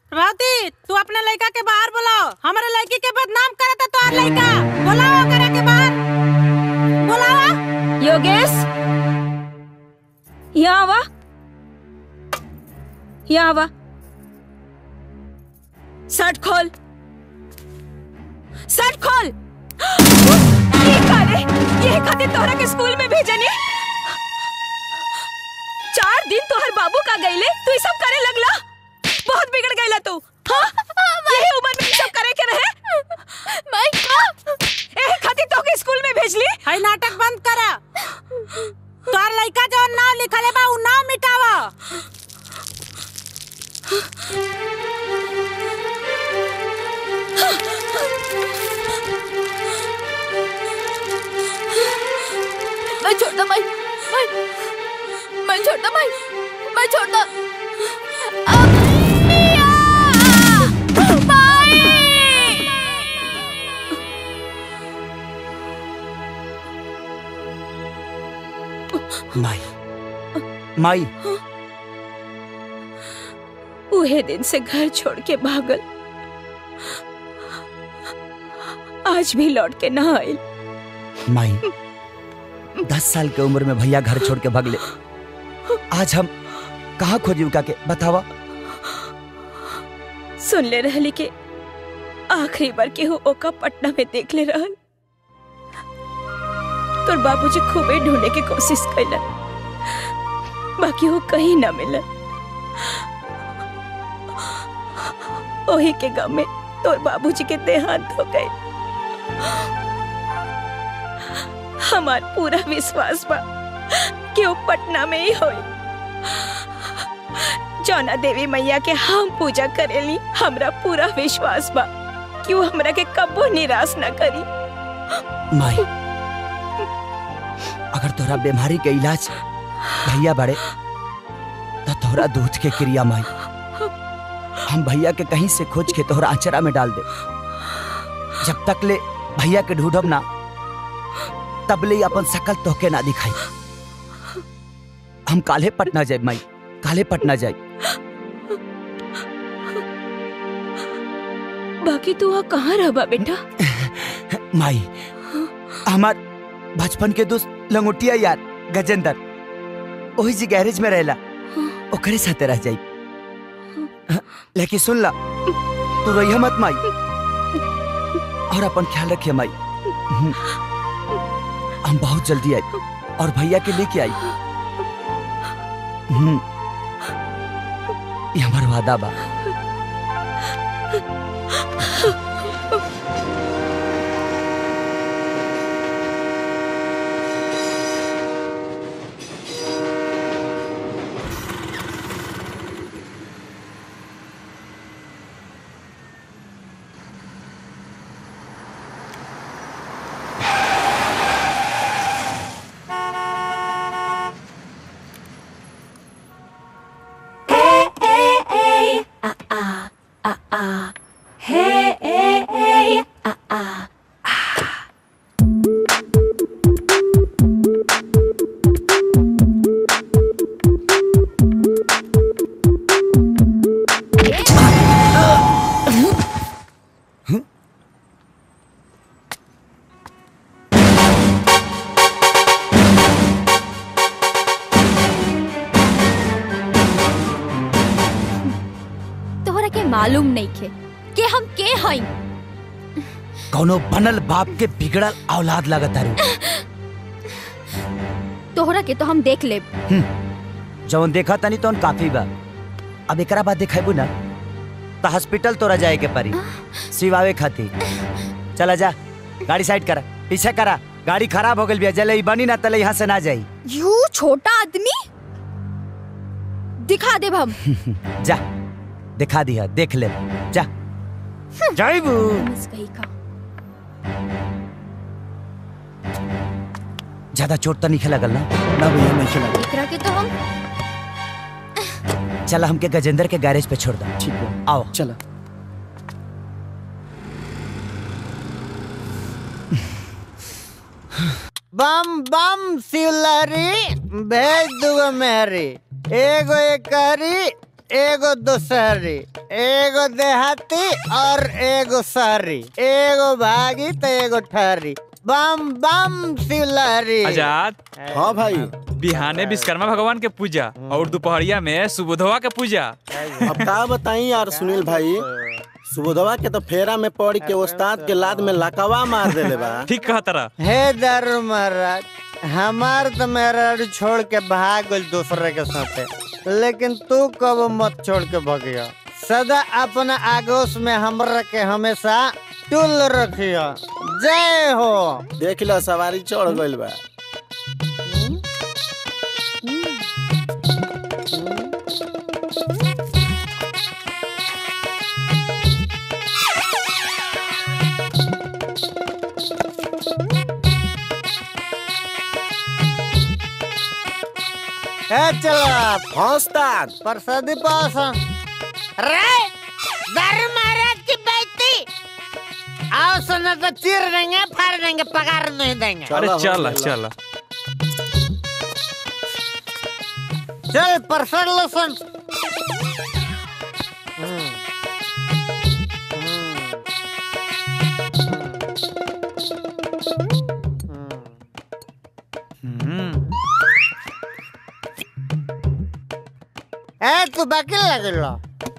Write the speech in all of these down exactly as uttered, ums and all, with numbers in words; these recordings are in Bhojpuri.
प्रभावती, तू अपने लड़का के बाहर बुलाओ। हमारे लड़की के बदनाम करता तो और लड़का बुलाओ करे के बाहर बुलाओ। योगेश, यहाँ आवा, यहाँ आवा। शर्ट खोल, शर्ट खोल। ये कारे, ये खातिर तोहरा के स्कूल में भेजनी। चार दिन तोहर बाबू का गईले, तू ये सब करे लगला। बहुत बिगड़ गईला तू। हाँ? यही उम्र में सब करे के रहे। मैं ए खातिर तो के स्कूल में भेजली। हाय नाटक बंद करा। तोहर लड़का जो नाम लिखले बा उ नाम मिटावा। मैं छोड़ता मैं मैं मैं छोड़ता मैं मैं छोड़ता माई माई उहे दिन से घर छोड़ के भागल, आज भी लौट के ना आइल। माई दस साल के उम्र में भैया घर छोड़ के भागले। आज हम कहाँ खोजी उका के बतावा। सुन ले रहली के आखिरी बार के हो ओका पटना में देख ले रहल। तोर बाबूजी खूबे ढूंढने की कोशिश कैलन, बाकी वो कहीं ना मिलन। ओही के गम में तोर बाबूजी के देहांत हो गए। हमार पूरा विश्वास बा कि वो पटना में ही होई। जौना देवी मैया के हम पूजा करेली, हमरा पूरा विश्वास बा कि वो हमरा के कबो निराश ना करी। माई अगर तोरा बीमारी के इलाज भैया बड़े तो तोरा दूध के क्रिया माई हम भैया के कहीं से खोज के तोहरा आचरा में डाल दे। जब तक ले भैया के ढूंढब ना तब ले अपन शकल तोहके ना दिखाई। हम काले पटना जाए माई, काले पटना जाए। बाकी तू वहाँ कहाँ रहा बेटा? माई हमार बचपन के दोस्त लंगोटिया यार गजेंद्र वही जी गैरेज में रहला, ओकरे साथे रह जाई। लेकिन सुन ला, तू रहिया मत माई और अपन ख्याल रखिए माई। हम बहुत जल्दी आई और भैया के लेके आई। ये हमारा वादा बा। मालूम नहीं खे कि हम के हई। कौनो बनल बाप के बिगड़ल औलाद लगता रे। तोहरा के तो हम देख ले। जवन देखा तनी तो काफी बा। अब एकरा बाद देखेबू ना तो हॉस्पिटल तोरा जाए के परी सिवावे खातिर। चला जा, गाड़ी साइड करा, पीछे करा। गाड़ी खराब हो गई बिया, जले बनी ना तले यहाँ से ना जाई। यू छोटा आदमी दिखा दे हम। जा दिखा दिया, देख ले जा। जाइबू ज्यादा चोट तो नहीं खेला गल ना? ना भैया नहीं खेला। एकरा के तो हम चला हमके गजेंद्र के गैरेज पे छोड़ दो। ठीक है आओ चला। बम बम सिलरी भेज दूगो मेहरी, एगो एकरी एगो दोशहरी, एगो देहाती और एगो शहरी, एगो भागी तो एगो ठहरी, बम बम शिवलहरी। आजाद। हाँ भाई। बिहाने विश्वकर्मा भगवान के पूजा और दोपहरिया में सुबोधवा के पूजा। अब का बताई यार सुनील भाई, सुबोधवा के तो फेरा में पड़ के उस्ताद के लाद में लकवा मार देले बा। ठीक कहा तरह। हे दारू महाराज, हमार तो मेरा छोड़ के भाग गई दूसरे के साथे, लेकिन तू कब मत छोड़ के भगिया। सदा अपना आगोश में हमरा के हमेशा टुल रखिया। जय हो। देख लो सवारी चढ़ गइल बा। चलो उस्ताद प्रसादी पास। रे दारू महाराज की बेटी, आओ सुना तो चीर देंगे, फाड़ देंगे, पगार नहीं देंगे। अरे चल चल चल प्रसाद लो सुन। ए तू बाकी लगे लो।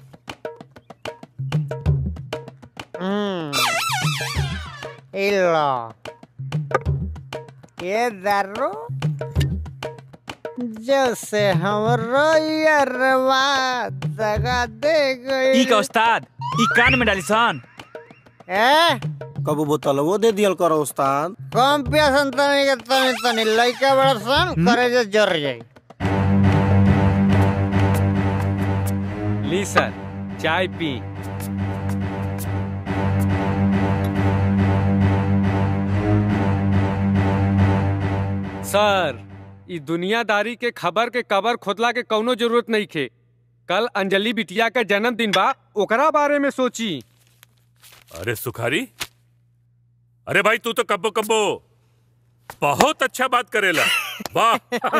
हम्म इल्लो ये दारू जैसे हमरो यारवा दगा दे गई। ई का उस्ताद ई कान में डाली सन। ए कबो बोतल वो दे दियल करो उस्ताद। कम पियासन तनी के तनी तनी लइका बड़ा सन करे जे जर जाई। ली सर चाय पी। सर ई दुनियादारी के खबर के कबर खोदला के कौनो जरूरत नहीं खे। कल अंजलि बिटिया का जन्मदिन बा, ओकरा बारे में सोची। अरे सुखारी, अरे भाई तू तो कब्बो कब्बो बहुत अच्छा बात करेला। वाह।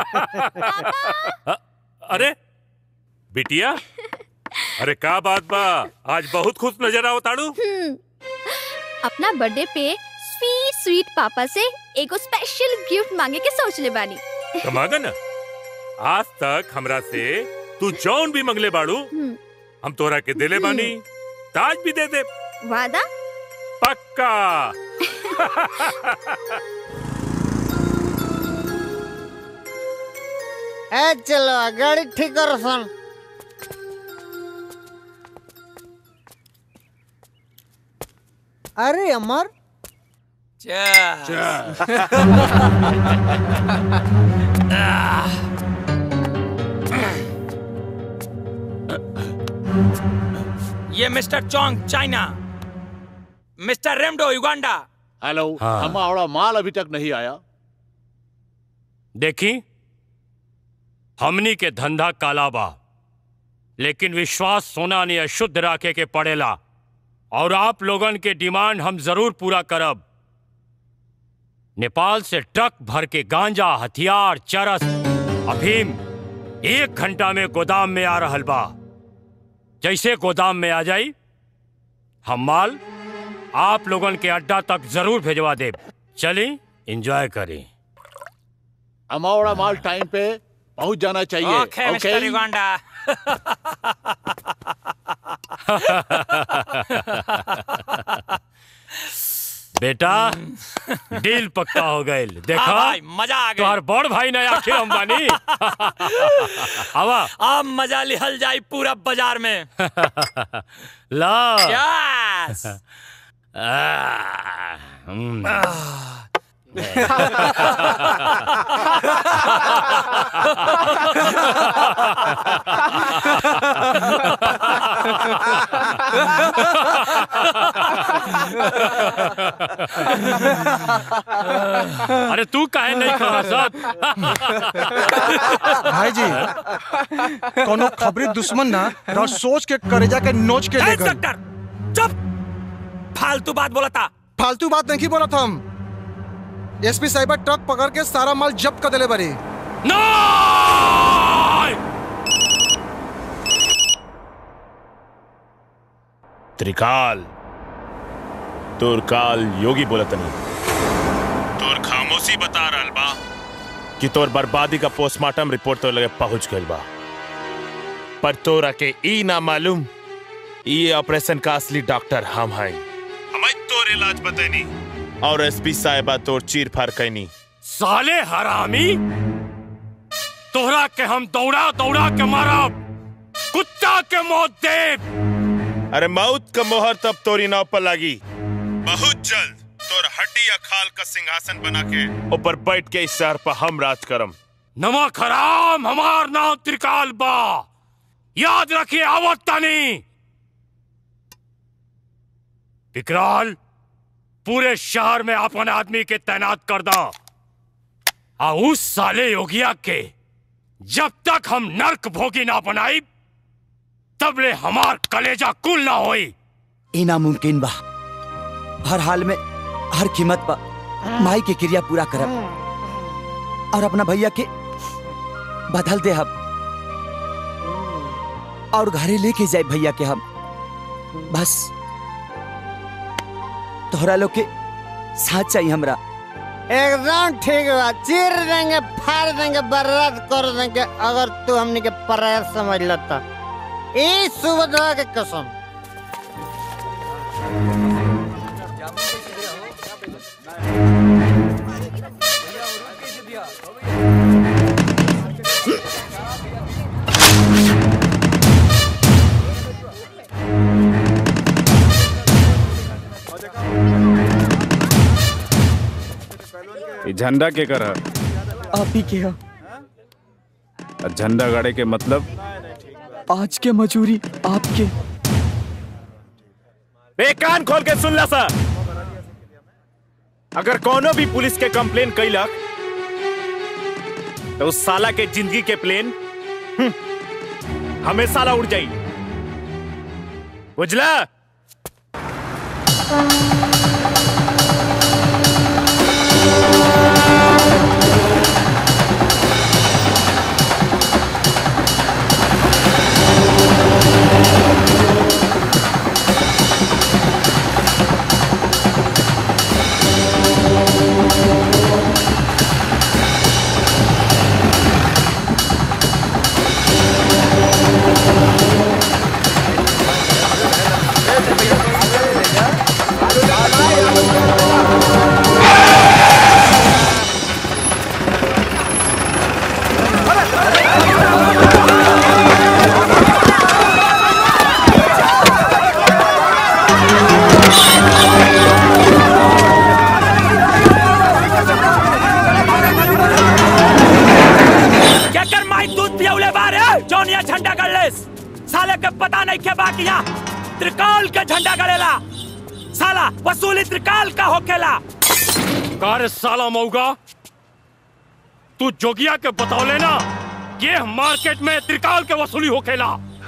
अरे बिटिया, अरे का बात बा, आज बहुत खुश नजर आओ ताड़ू। अपना बर्थडे पे स्वीट स्वीट पापा से एगो स्पेशल गिफ्ट मांगे के सोच ले बानी। कमागा ना, आज तक हमरा से तू जौन भी मंगले बाड़ू हम तोरा के देले बानी, ताज भी दे दे। वादा? पक्का। ए चलो गाड़ी ठीक करो सन। अरे अमर ये mister Chong China, mister Remdo Uganda. Hello. हाँ। हमारा माल अभी तक नहीं आया। देखी हमनी के धंधा काला बा, लेकिन विश्वास सोना ने अशुद्ध राखे के पड़ेला और आप लोगन के डिमांड हम जरूर पूरा करब। नेपाल से ट्रक भर के गांजा, हथियार, चरस, अफीम एक घंटा में गोदाम में आ रहल बा। जैसे गोदाम में आ जाई हम माल आप लोगन के अड्डा तक जरूर भेजवा देब। चली एंजॉय करें। हमारा माल टाइम पे पहुंच जाना चाहिए। Okay mister Uganda. बेटा डील पक्का हो गए। देखा भाई मजा आ गया। तोहर बड़ भाई ने आखिर अंबानी। आवा अब मजा लिहल जाई पूरा बाजार में। ला यस। अरे तू काहे नहीं खा साथ? भाई जी कोनो खबरी दुश्मन ना और सोच के करेजा के नोच के ले गए। चुप, फालतू बात बोला था। फालतू बात नहीं बोला था हम। एसपी साहिब ट्रक पकड़ के सारा माल जब्त कर दिले बड़ी। त्रिकाल तोर काल योगी बोलतनी तोर खामोशी बता रहल बा कि तोर बर्बादी का पोस्टमार्टम रिपोर्ट तो लगे पहुंच गइल बा, पर तोरा के ई ना मालूम ये ऑपरेशन का असली डॉक्टर हम हैं। हमें तोर इलाज बतैनी और एसपी साहिबा तोर चीर फाड़ कैनी। साले हरामी, तोहरा के हम दौड़ा दौड़ा के मारब, कुत्ता के मौत देब। अरे मौत का मोहर तब तोरी नाव पर लगी। बहुत जल्द तोर हड्डी या खाल का सिंहासन बना के ऊपर बैठ के इस शहर पर हम राज करम। नमक हराम हमार नाम त्रिकाल बा, याद रखिए आवत तानी। विकराल, पूरे शहर में अपन आदमी के तैनात कर दो। आ उस साले योगिया के जब तक हम नर्क भोगी ना बनाई तब ले हमार कलेजा कुल ना होई। ई नामुमकिन बा। हर हाल में हर कीमत पर माई के क्रिया पूरा करब और अपना भैया के बदल दे हम और घरे लेके जाए भैया के हम। बस तोहरा लोग के साथ चाहिए हमरा। एकदम ठीक बा, चीर देंगे, फाड़ देंगे, बर्बाद कर देंगे अगर तू हमने के पराया समझ लेता। ई सुबह के कसम। झंडा के कर आप ही के हा। झंडा गाड़े के मतलब आज के मजूरी आपके। बे कान खोल के सुन ला सा। अगर कोनो भी पुलिस के कंप्लेन कैलक तो उस साला के जिंदगी के प्लेन हमेशा ला उड़ जाई, बुझला? साले के पता नहीं के बाकिया त्रिकाल के झंडा गड़ेला। साला वसूली त्रिकाल का होखेला। कार साला मौगा, तू जोगिया के बतौले ना ये मार्केट में त्रिकाल के वसूली होखेला।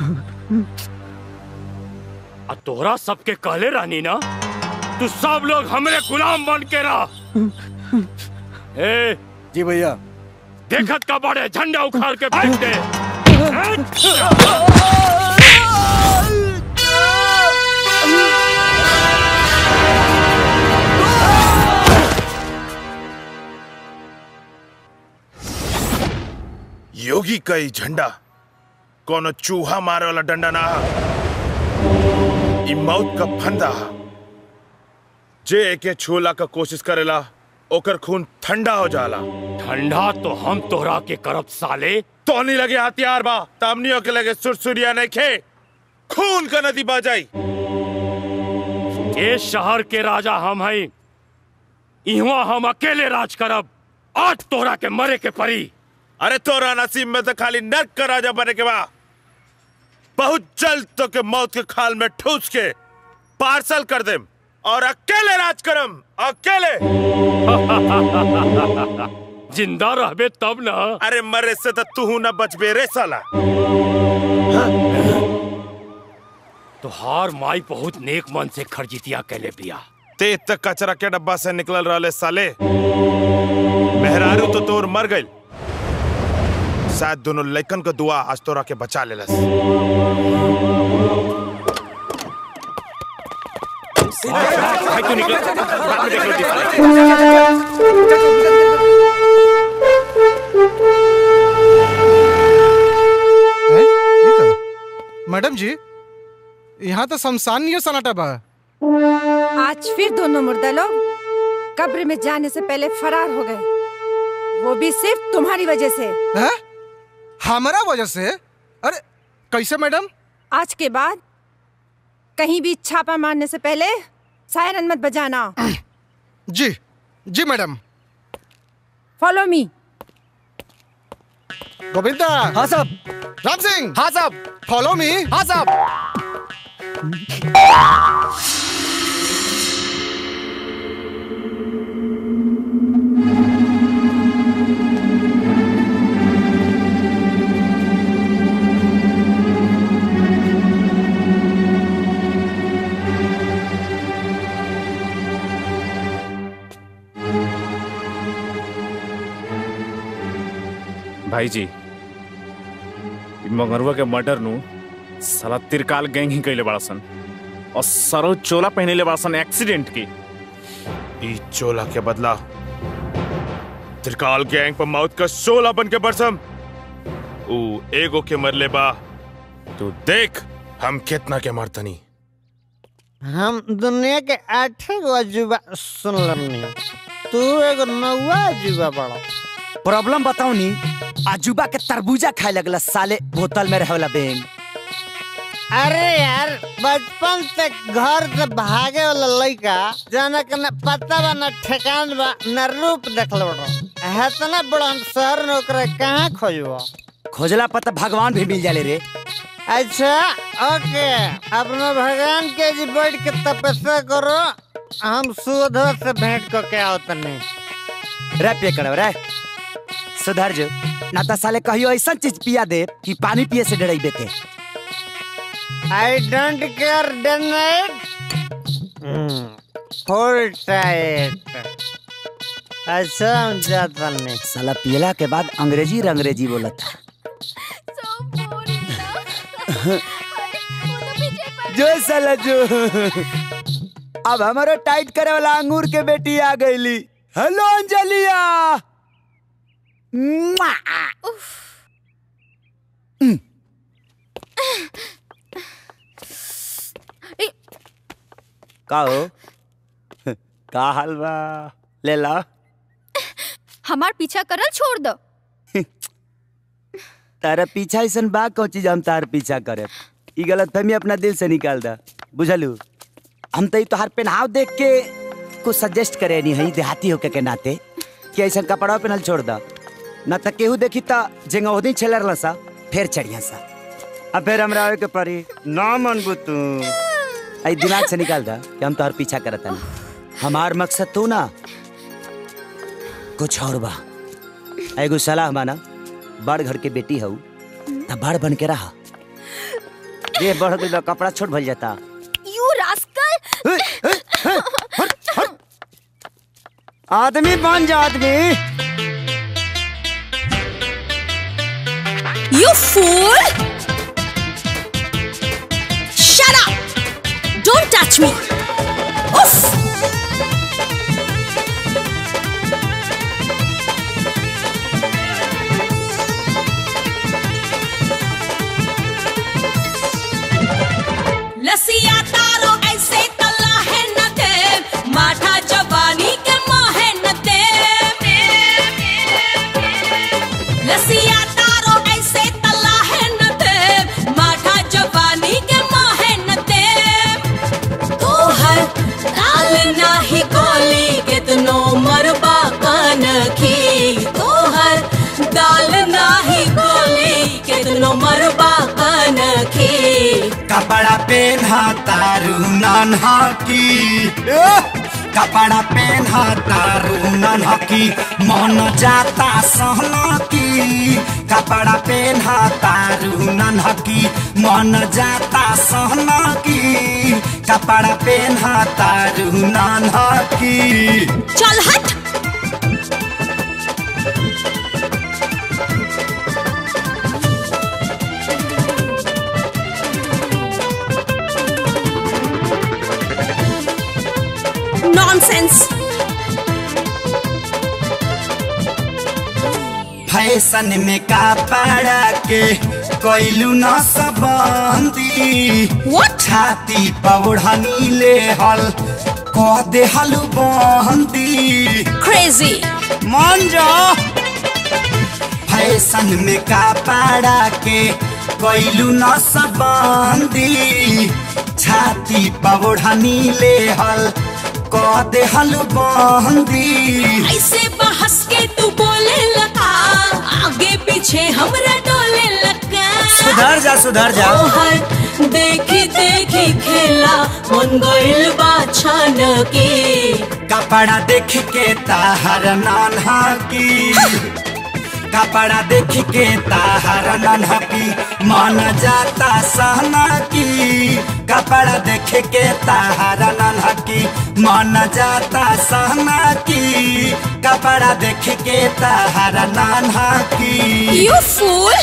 आ तोहरा सबके कहले रानी ना, तू सब लोग हमरे गुलाम बन के रह। ए जी भैया। देखत का बड़े झंडा उखाड़ के फेंक दे। योगी का ही झंडा कोनो चूहा मारे वाला डंडा ना, ई मौत का फंदा। जे एके छूला का कोशिश करेला ओकर खून ठंडा हो जाला। ठंडा तो हम तोहरा के करब साले। तो नहीं लगे हथियार बा, तामनियों के लगे सुरसुरिया नहीं खे, खून का नदी बह जाई। ये शहर के राजा हम हैं, इहवा हम अकेले राज करब। आज तोहरा के मरे के परी। अरे तोरा नसीब में तो खाली नर्क का राजा बने के बा। बहुत जल्द तो के मौत के खाल में ठूस के पार्सल कर देम और अकेले राज करम, अकेले। जिंदा रहबे तब ना। अरे मरे से तो तू न बचबे रे साला। तोहार माई बहुत नेक मन से खरजितिया कैले बिया। ते तक कचरा के डब्बा से निकल रहा साले। मेहरारू तो तोर मर गई, शायद दोनों लड़कन को दुआ आज तोरा के बचा ले लस। तू निकल बाद में देख लो मैडम जी यहाँ तो शमशान नहीं है सनाटा बा। आज फिर दोनों मुर्दा लोग कब्र में जाने से पहले फरार हो गए, वो भी सिर्फ तुम्हारी वजह से। है? हमारा वजह से? अरे कैसे मैडम? आज के बाद कहीं भी छापा मारने से पहले सायरन मत बजाना। जी जी मैडम। Follow me. गोविंदा। हाँ साहब। राम सिंह। हाँ साहब। Follow me. हाँ साहब। भाई जी मंगरुआ के मर्डर नु साला तिरकाल गैंग ही कैले बड़ा सन और सरो चोला पहने ले बड़ा सन एक्सीडेंट की। ई चोला के बदला त्रिकाल गैंग पर मौत का शोला बन के बरसम ऊ एगो के मरले बा तू देख हम कितना के मरतनी। हम दुनिया के आठे गो अजूबा सुन लनी, तू एगो नौवा अजूबा बड़ा। प्रॉब्लम बताओ नी, अजूबा के तरबूजा खाए लगला साले बोतल में रहे वाला बेंग। अरे यार बचपन से घर से भागे वाला लड़का जाना के न पता बा न ठेकान बा न रूप देखल बड़ा है तो ना बड़ा शहर में ओकरा कहाँ खोजबो। खोजला पता भगवान भी मिल जाले रे। अच्छा ओके, अपना भगवान के जी बैठ के तपस्या करो, हम सुधा से भेंट को क्या होता नहीं। रे पे करो रे सुधर जो ना तो साले कहियो ऐसा चीज पिया दे कि पानी पिए से डराई बेते। I don't care tonight. Hold tight. अच्छा हम जाता नहीं। साला पियला के बाद अंग्रेजी अंग्रेजी बोला था। जो साला जो अब हमारा टाइट करे वाला अंगूर के बेटी आ गईली। हेलो अंजलिया। का हो का हाल बा? ले ला। हमार पीछा करल छोड़ दो। तारा पीछा ऐसन बा कौन चीज हम तार पीछा करे? ई गलतफहमी अपना दिल से निकाल दा, बुझलू? हम तो तोहार पहनाव देख के कुछ सजेस्ट करे नहीं है देहाती होके के नाते कि ऐसा कपड़ा पहनल छोड़ दा, ना तो केहू देखी तो जेंगोदी छेलर सा फिर चढ़िया सा। अब फिर हमरा आवे के परी ना मनबू तू। आई दिमाग से निकाल दा कि हम तोहार पीछा करत हन। हमार मकसद तू ना कुछ और बा। एगो सलाह माना, बड़ घर के बेटी हूँ ना बड़ बन के रहा। ये बढ़ गई कपड़ा छोट भल जाता। You rascal. आदमी बन जा आदमी। You fool! Shut up! Don't touch me! Oof! लसिया तारो ऐसे तला है न दे, माठा जवानी के मोहे न दे। लसिया तारो ऐसे तला है न दे, माठा जवानी के मोहे न दे। तोहर दाल नाही गोली कितनो मरबा कान की, तोहर दाल नाही गोली कितनो मरबा कान की। कपड़ा पहना तारू नन्हा की, कपड़ा पहना तारू नन्हा की, मन जाता सहना की। कपड़ा पहना तारू नन्हा की, मन जाता सहना की। कपड़ा पहना तारू नन्हा की। चल हट। नॉनसेंस। फैशन में कपड़ा के कोइलू न सबंदी छाती पौड़नी ले हल कह दे हलू बंदी क्रेजी मान जा। फैशन में कपड़ा के कोइलू न सबंदी छाती पौड़नी ले हल कह दे हलू बंदी। ऐसे बहस के तू बोले लगा आगे पीछे हमरा डोले लगा। सुधर जा सुधर जा। देखी देखी खेला मन गइल बाछन की कपड़ा देख के ताहर नान्हा की कपड़ा देख के ताहर नान्हा की मन जाता सहना की कपड़ा देख के ताहर नान्हा की मन जाता सहना की कपड़ा देख के ताहर नान्हा की। You fool!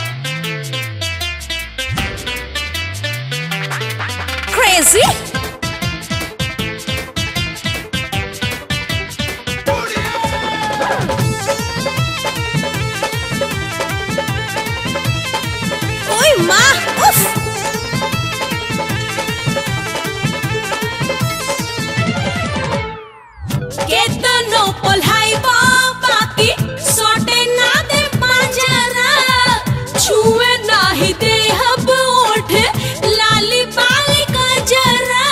Crazy? ओए माँ, उफ! केतनो पल्हाई बाकी सोटे ना दे पांजरा छुए नाही दे हब ओठ लाली बाली का जरा।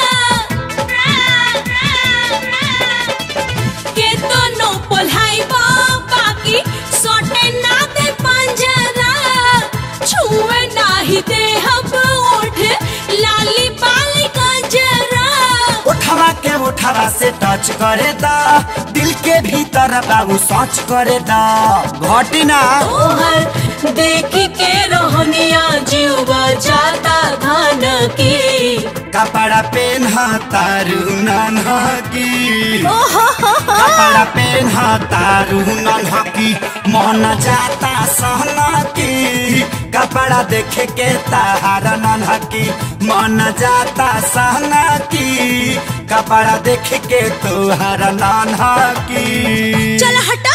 केतनो पल्हाई बाकी सोटे ना दे पांजरा छुए नाही दे हब ओठ लाली बाली का जरा। उठावा के उठावा से टच करे दा दिल के भीतर बाबू सोच करे दा घटी ना। तोहर देखी के रोहनिया जीवा जाता धान की कपड़ा पेन्हा तारू नान्हा की कपड़ा पेन्हा तारू नान्हा की मन जाता सहना की कपड़ा देख के ताहारा नान्हा की मन जाता सहना की कपड़ा देख के तुहारा नान्हा की। चल हटा।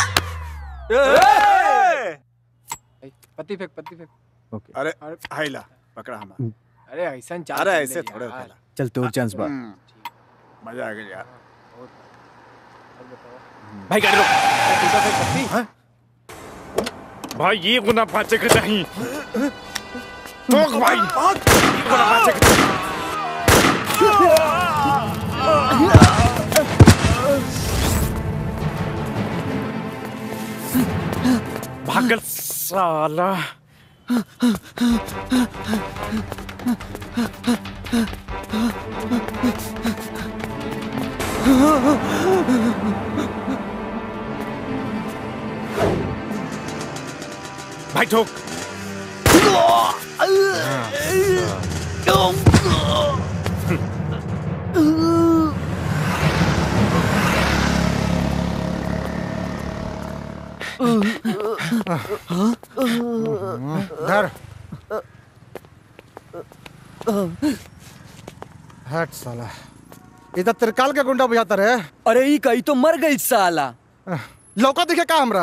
पत्ती फेंक पत्ती फेंक। ओके अरे हाइला पकड़ा हम। अरे ऐसा चाल अरे ऐसे थोड़े होता चल तोर चांस बा। मजा आ गया यार। भाई गाड़ी रोक। भाई ये गुना पाचे के चाहिए रोक भाई गुना पाचे के भागल साला। भाई ठोक। धर हट साला इधर त्रिकाल के गुंडा बुझाता रहे। अरे ई कई तो मर गई साला। लौका दिखे का हमरा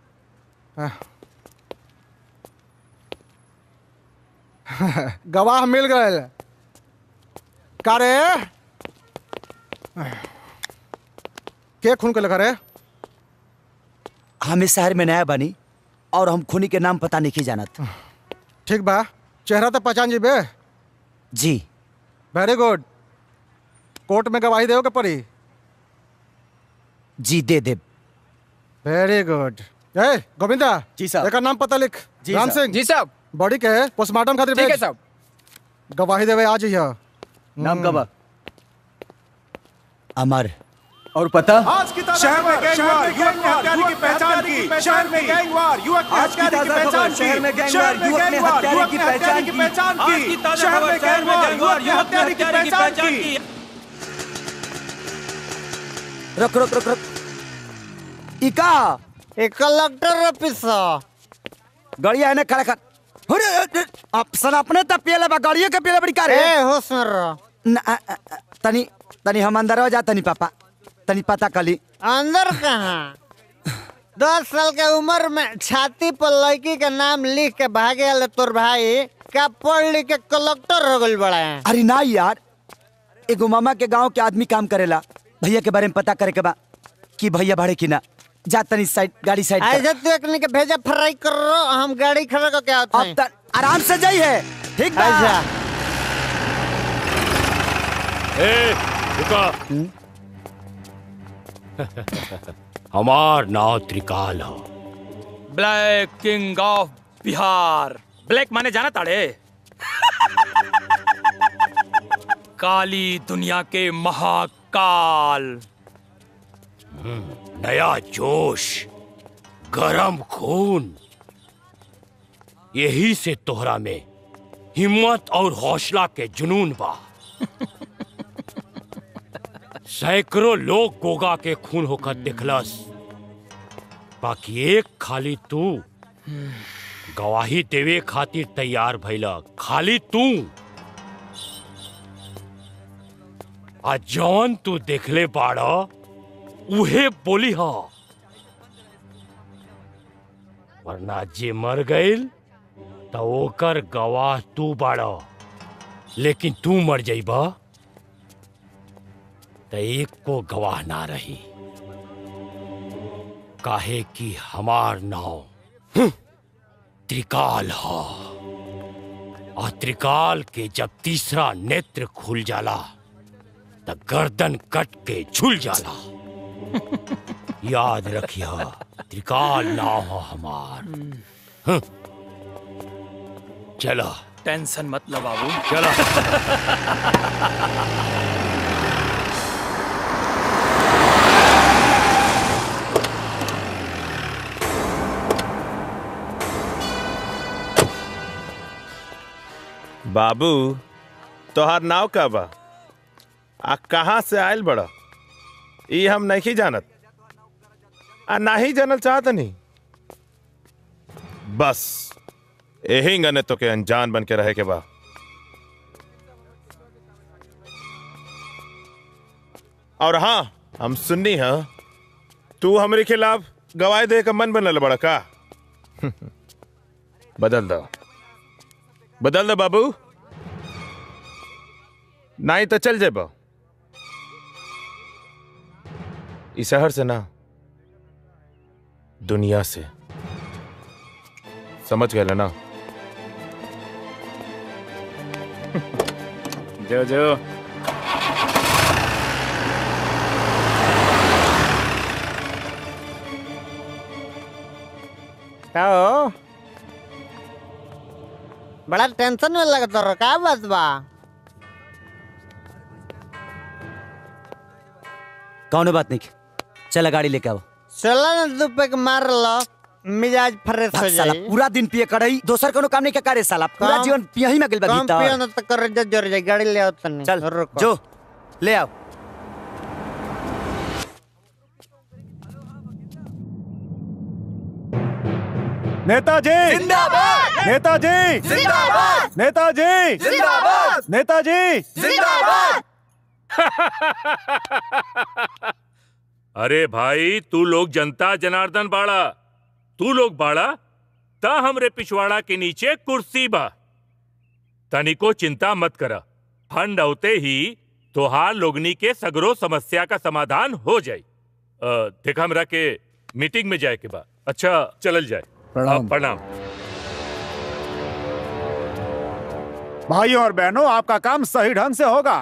गवाह मिल गए का रे के खून के लगा रे। हम इस शहर में नया बनी और हम खूनी के नाम पता नहीं जानत। ठीक बा चेहरा तो पहचान जीबे। जी वेरी गुड। कोर्ट में गवाही देओ के पड़ी। जी दे दे। Very good. ए गोविंदा जी साहब एक नाम पता लिख। जी राम सिंह जी साहब। बॉडी के पोस्टमार्टम खातिर ठीक है साहब। गवाही देवे आज ही नाम का बा अमर और पता शहर में गैंगवार युवक ने हत्यारे की पहचान की। शहर में गैंगवार युवक ने हत्यारे की पहचान की। शहर में गैंगवार युवक ने हत्यारे की पहचान की। शहर में गैंगवार युवक ने हत्यारे की पहचान की। रुक रुक रुक रुक इका एक कलेक्टर ऑफिसा गाड़िया है ना खड़ा कर। अरे ऑप्शन अपने तब पियले बा गाड़ियों के पियले बड़ी कार ए होश में रह। तनी तनी हम अंदर हो जा तनी पापा तनी पता कली। अंदर कहाँ? दस साल के उम्र में छाती पर लड़की का नाम लिख के भागे वाले तोर भाई का पढ़ लिख के कलेक्टर हो गल बड़ा है। अरे ना यार, एगो मामा के गांव के आदमी काम करेला, भैया के बारे में पता करे के बा कि भैया भाड़े की ना। जा तनी साइड गाड़ी साइड ऐसे तू एक के भेजा फ्राई कर रो, हम गाड़ी खड़ा करके आते हैं। अब आराम से जाई है, ठीक बा? ए, रुका। हमार नाव त्रिकाल हो। Black king of Bihar. Black माने जाना ताड़े? काली दुनिया के महाकाल। नया जोश, गरम खून, यही से तोहरा में हिम्मत और हौसला के जुनून बा। सैकड़ों लोग गोगा के खून होकर दिखलस, बाकी एक खाली तू गवाही देवे खातिर तैयार भइला। खाली तू। आज जौन तू देखले बाड़ा उहे बोली हा, वरना जे मर गईल तो ओकर गवाह तू बाड़ा। लेकिन तू मर जाइबा तो एक को गवाह ना रही, काहे कि हमार नाव त्रिकाल हा। और त्रिकाल के जब तीसरा नेत्र खुल जाला तो गर्दन कट के झुल जाला। याद रखिया, त्रिकाल नाव हो हमार। चलो, टेंशन मत लो बाबू, चलो। बाबू, तोहार नाव का बा? आ कहाँ से आयल बड़ा? ई हम नहीं जानत, आ नहीं जानल चाहत नहीं। बस यही गने तो के अनजान बन के रहे के बा। और हाँ, हम सुननी है तू हमारे खिलाफ गवाही दे का मन बनल बड़ा का? बदल दो, बदल दो बाबू, नहीं तो चल जाए। इस शहर से ना, दुनिया से। समझ गए ना? जो जो क्या हो? बड़ा टेंशन में लगता रहा, क्या बात बा? कौनो बात नहीं, चला गाड़ी लेके आओ। चला ना, दो पैक मार लो, मिजाज फ्रेश हो साला जाए। पूरा दिन पिए करई, दोसर कोनो काम नहीं के करे साला, पूरा कम- जीवन पिया ही में गेल बा कम भीतर। पियो ना तो कर जा जोर जा, गाड़ी ले आओ तनी। चल रुको। जो ले आओ। नेताजी जिंदाबाद! नेताजी जिंदाबाद! नेताजी जिंदाबाद! नेताजी जिंदाबाद! अरे भाई, तू लोग जनता जनार्दन बाड़ा, तू लोग बाड़ा ता हमरे पिछवाड़ा के नीचे कुर्सी बा। तनिको चिंता मत करा, फंड औते ही तोहार लोगनी के सगरो समस्या का समाधान हो जाए। देखा हमरा के मीटिंग में जाए के बा। अच्छा, चलल जाए। प्रणाम। प्रणाम। भाइयों और बहनों, आपका काम सही ढंग से होगा।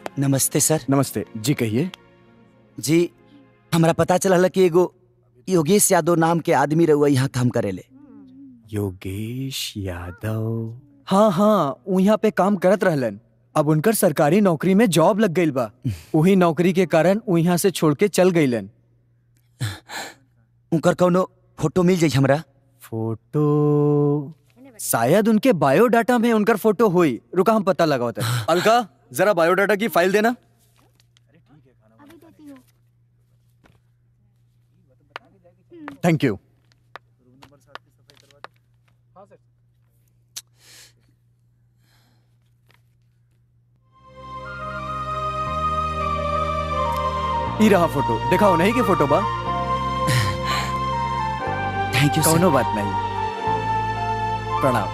नमस्ते सर। नमस्ते जी, कहिए। जी हमरा पता चला कि एगो योगेश यादव नाम के आदमी रहुआ यहाँ काम करेले। योगेश यादव? हाँ हाँ, वो यहाँ पे काम करत रहलन। अब उनकर सरकारी नौकरी में जॉब लग गई बा। वही नौकरी के कारण वो यहाँ से छोड़ के चल गईलन। उनकर कौनो फोटो मिल जाई हमरा? फोटो शायद उनके बायोडाटा में उनकर फोटो हुई। रुका हम पता लगाते हैं। अलका जरा बायोडाटा की फाइल देना। Thank you. ई रहा फोटो, दिखाओ नहीं कि फोटो बा। Thank you. कौनो बात नहीं, प्रणाम।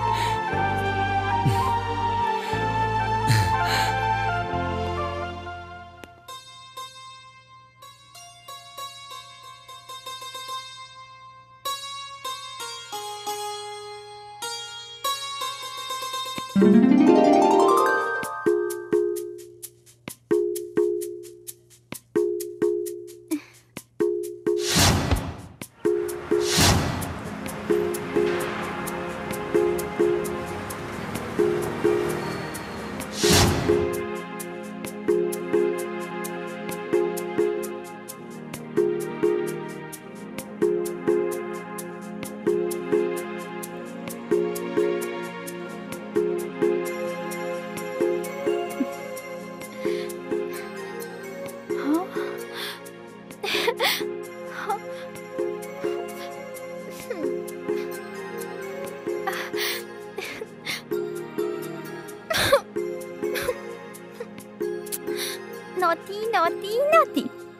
Naughty, naughty, naughty.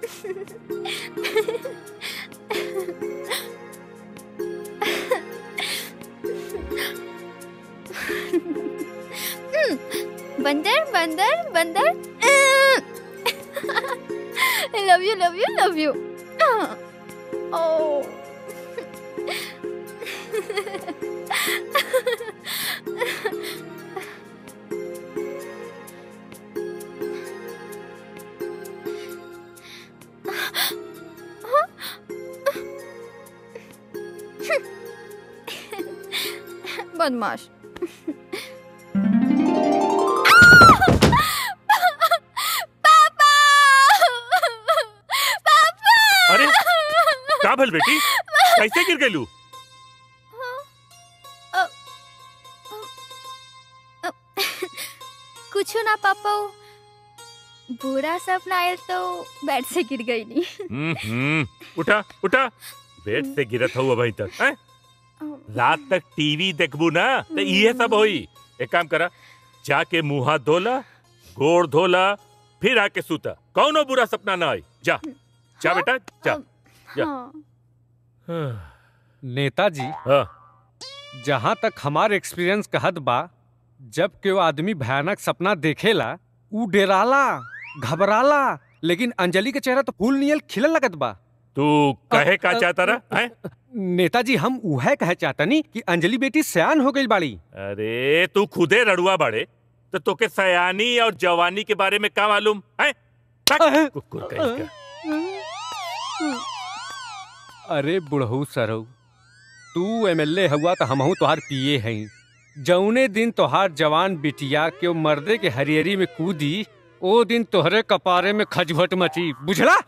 बंदर बंदर बंदर। Love you love you love you. Oh. बदमाश। अरे का भल बेटी, कैसे गिर गई लू? कुछ ना पापा, बुरा सपना आयल तो बेड से गिर गई नहीं। हम्म उठा उठा, बेड से गिरत हो अभी तक हैं? रात तक टीवी देखबू ना तो ये सब होई। एक काम करा, जाके मुंह हाथ धोला, गोड़ धोला, फिर आके सूता। कौनो बुरा सपना ना आई। जा जा बेटा जा जा। नेताजी, हाँ। जहाँ तक हमार एक्सपीरियंस कहत बा, जब के वो आदमी भयानक सपना देखेला ऊ डेराला, घबराला, लेकिन अंजलि के चेहरा तो फूल नियल खिलल लगत बा। तू कहे का चाहता रहा है? नेताजी, हम उहे कहे चाहतनी कि अंजलि बेटी सयान हो गई बाड़ी। अरे तू खुदे रड़ुआ बाड़े तो तोके सयानी और जवानी के बारे में क्या मालूम है? कुकुर कहीं का। अरे बुढ़ऊ सरऊ, तू एमएलए हुआ तो हमहू तोहार पिए हैं। जौने दिन तोहार जवान बिटिया के मर्दे के हरियरी में कूदी, ओ दिन तोहरे कपारे में खजूहट मची, बुझला?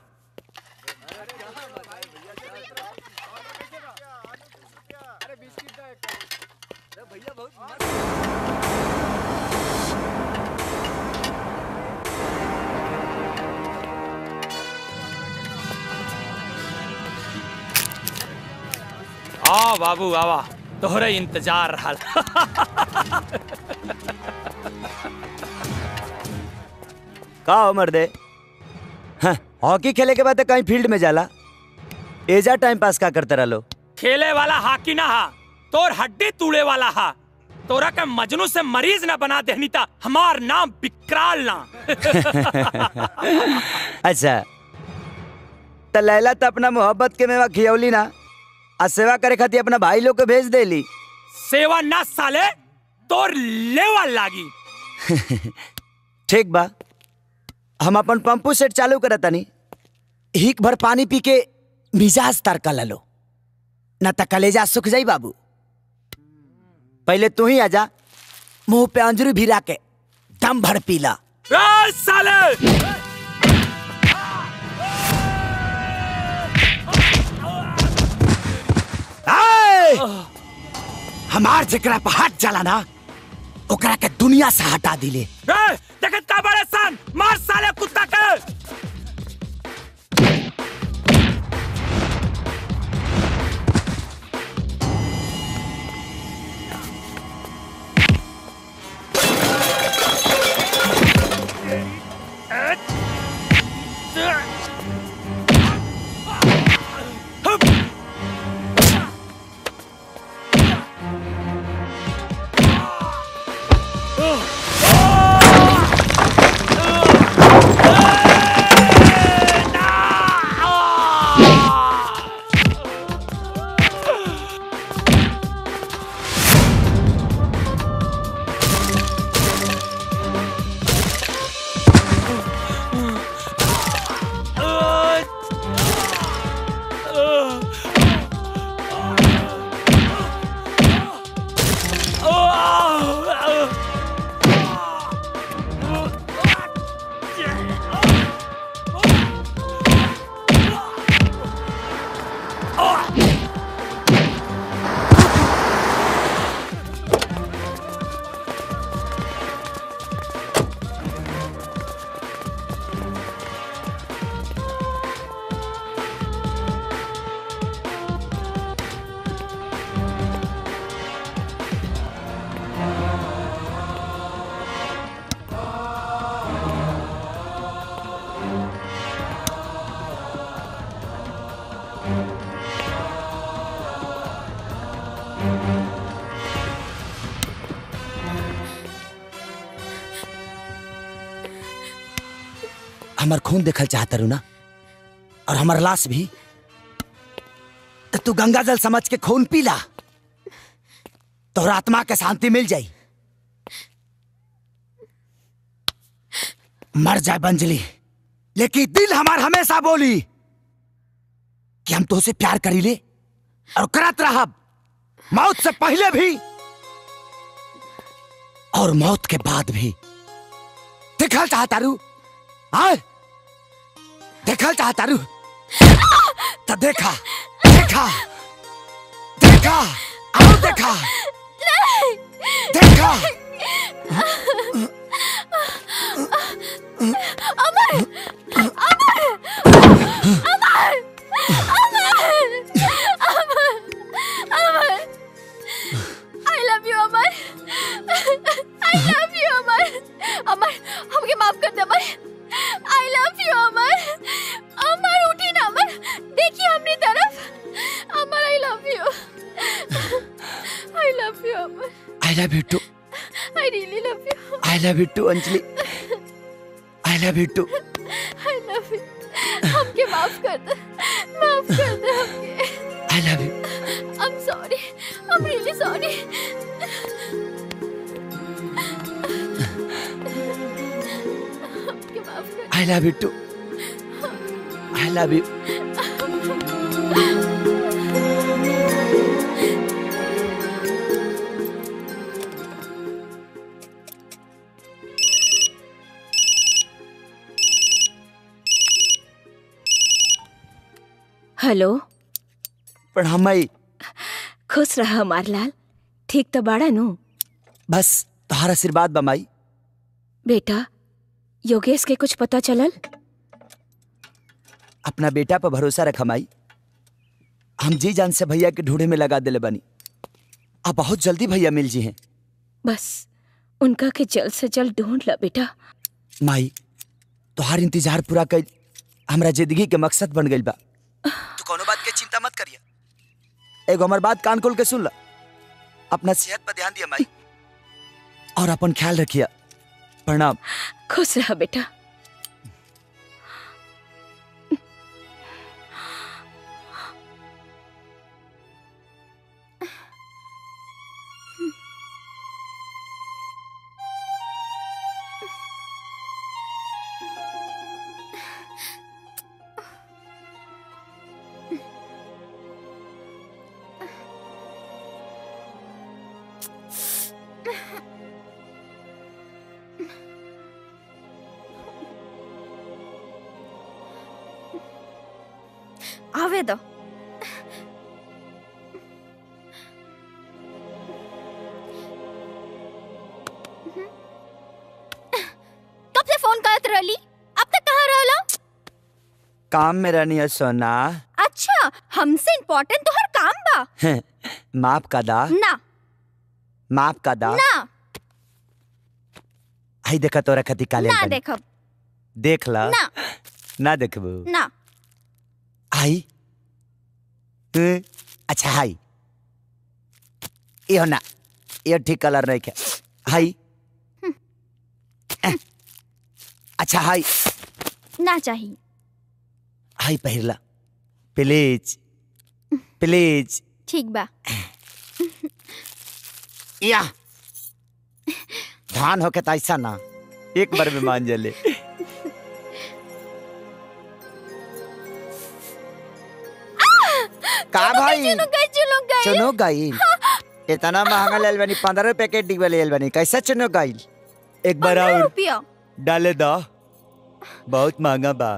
आ बाबू आवा, तोहरे इंतजार रहल। का उमर दे? हाँ, हॉकी खेले के बाद कहीं फील्ड में जाला, एजा टाइम पास का करते रहो। खेले वाला हाकी ना हा, तोर हड्डी तूड़े वाला हा। तोरा का मजनू से मरीज ना बना देहनी ता हमार नाम विकराल ना। अच्छा, तो लैला तो अपना मोहब्बत के मेवा खियौली ना, आ सेवा करे खातिर अपना भाई लोग के भेज देली। सेवा ना साले, तोर लेवा लागी। ठीक बा, हम अपन पंपू सेट चालू करत तानी, हिक भर पानी पी के मिजाज तड़का ला लो, न त कलेजा सुख जाई बाबू। पहले तू ही आजा, मुंह पे अंजरू भिरा के दम भर पीला। ए साले! हमार जकरा पे हाथ चला ना, ओकरा के दुनिया से हटा दिले। देखत का बड़े सन, मार साले कुत्ता के। हमार खून देखल चाहता रू ना, और हमार लाश भी, तो तू गंगा जल समझ के खून पीला, तो आत्मा के शांति मिल जाई। मर जाए बंजली, लेकिन दिल हमार हमेशा बोली कि हम तुझसे प्यार करी ले और करत रहब, मौत से पहले भी और मौत के बाद भी। देखल चाहता रू, हाँ देखल चाहता रू, तो देखा देखा देखा और देखा देखा। Amar Amar Amar Amar Amar I love you Amar, I love you Amar. Amar हमके माफ कर दे अमर, आई लव यू अमर। अमर उठी ना अमर, देखिए हमने तरफ। Amar I love you, I love you Amar. I love you too, I really love you. I love you too Anjali, I love you too. I love you, हमके माफ कर दे, माफ कर दे हमके। I love you. I am sorry, I am really sorry. हमके माफ कर। I love you too, I love you. Hello, प्रणाम माई। खुश रहा हमार लाल, ठीक तो बाड़ा नु? बस तुम्हारा आशीर्वाद बा माई। बेटा योगेश के कुछ पता चलल? अपना बेटा पर भरोसा रखा माई, हम जी जान से भैया के ढूंढे में लगा दिले बनी, अब बहुत जल्दी भैया मिल जी हैं। बस उनका के जल्द से जल्द ढूंढ ला बेटा। माई तुम्हार इंतजार पूरा कर हमरा जिंदगी के मकसद बन गई बा, तू कोनो बात के चिंता मत करिया। एगो हमार बात कान खोल के सुन ला, अपना सेहत पर ध्यान दिया माई, और अपन ख्याल रखिया। प्रणाम। खुश रहा बेटा। आवे दो। कब से फोन करत रहली, अब तक कहाँ रहला? काम में रहनी है सोना। अच्छा, हमसे इम्पोर्टेंट तो हर काम बा। माफ का दा। ना माफ का दा। ना आई देखा तोरा खती काले ना देखब। देख ला। ना ना देखबू। ना आई तू अच्छा हाई यो ना यो ठीक कलर नहीं के हाई अच्छा हाई ना चाहिए। हाई पहिरला प्लीज प्लीज। ठीक बा। या धान होके तो ऐसा ना एक बार में मान जले। का भाई चुनो गई चुनो गई चुनो गई। इतना महंगा ले बनी, पंद्रह रुपए के डिब्बा ले बनी, कैसा चुनो गई? एक बार और रुपया डाले दा, बहुत महंगा बा।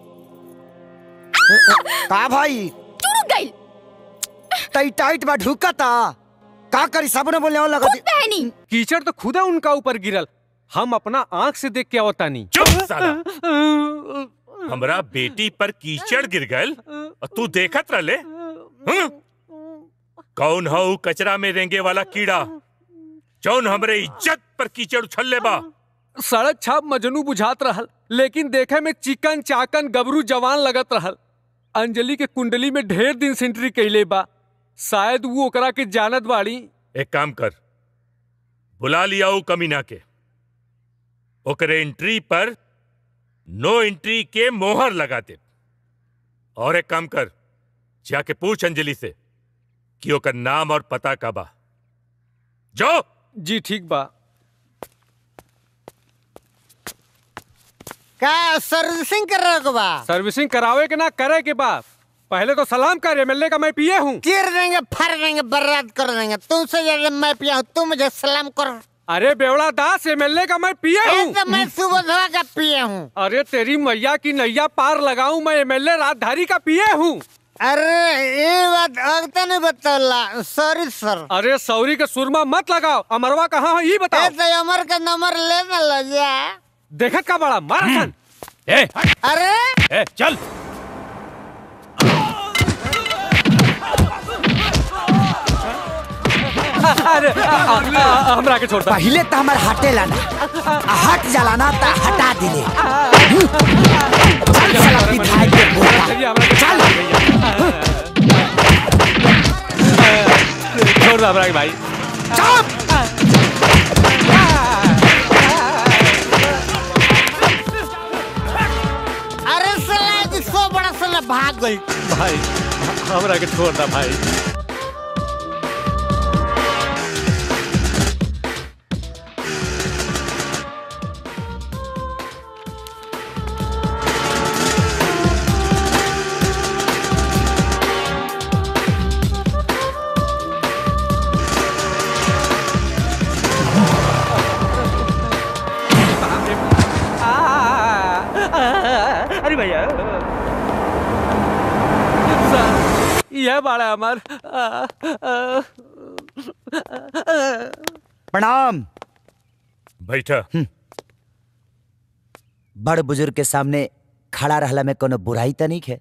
का भाई चुनो गई टाइट टाइट बा ढुकता का करी साबुन बोलने वाला लगा पहनी। कीचड़ तो खुदा उनका ऊपर गिरल, हम अपना आंख से देख के आवता नहीं। चुप साला। हमरा बेटी पर कीचड़ गिर गल और तू देखत रहले? कौन हऊ कचरा में रेंगे वाला कीड़ा जौन हमरे इज्जत पर कीचड़ उछल बा? सड़क छाप मजनू बुझात रहल, लेकिन देखे में चिकन चाकन गबरू जवान लगत रहल। अंजलि के कुंडली में ढेर दिन सेंट्री कैले बा, शायद वो ओकरा के जानत बाड़ी। एक काम कर, बुला लिया वो कमीना के, ओकरे एंट्री पर नो एंट्री के मोहर लगा दे। और एक काम कर, जाके पूछ अंजलि से कि ओकर नाम और पता का बा। जो जी ठीक बा। का सर्विसिंग कर रहा हो बा? सर्विसिंग करावे के ना करे के बा, पहले तो सलाम कर। एमएलए का मैं पिए हूँ। चीर देंगे, फाड़ देंगे, बर्बाद कर देंगे। तुमसे ज्यादा मैं पिया हूँ, तू मुझे सलाम कर। अरे बेवड़ा दास, एमएलए का मैं पिए हूँ। तो मैं सुबोधवा का पिए हूँ। अरे तेरी मैया की नैया पार लगाऊं, मैं एमएलए राजधारी का पिए हूँ। अरे ये बात अब तो नहीं बतौला, सॉरी सर। अरे सॉरी का सुरमा मत लगाओ। अमरवा कहाँ है ये बताओ। तो अमर का नंबर लेना लग जा। देखत का बड़ा मारा। ए, अरे ए, चल। अरे हमरा के छोड़। पहले तो हमार हटे लाना, हट जलाना ता हटा दिले। चल साला विधायक के बोला। चल छोड़ दो हमरा के भाई। चुप। अरे साला जिसको बड़ा साला भाग गई। भाई हमरा के छोड़ दो भाई। अरे भैया यह बाड़ा हमार। प्रणाम। बैठा। बड़ बुजुर्ग के सामने खड़ा रहला में कोनो बुराई तो नहीं है।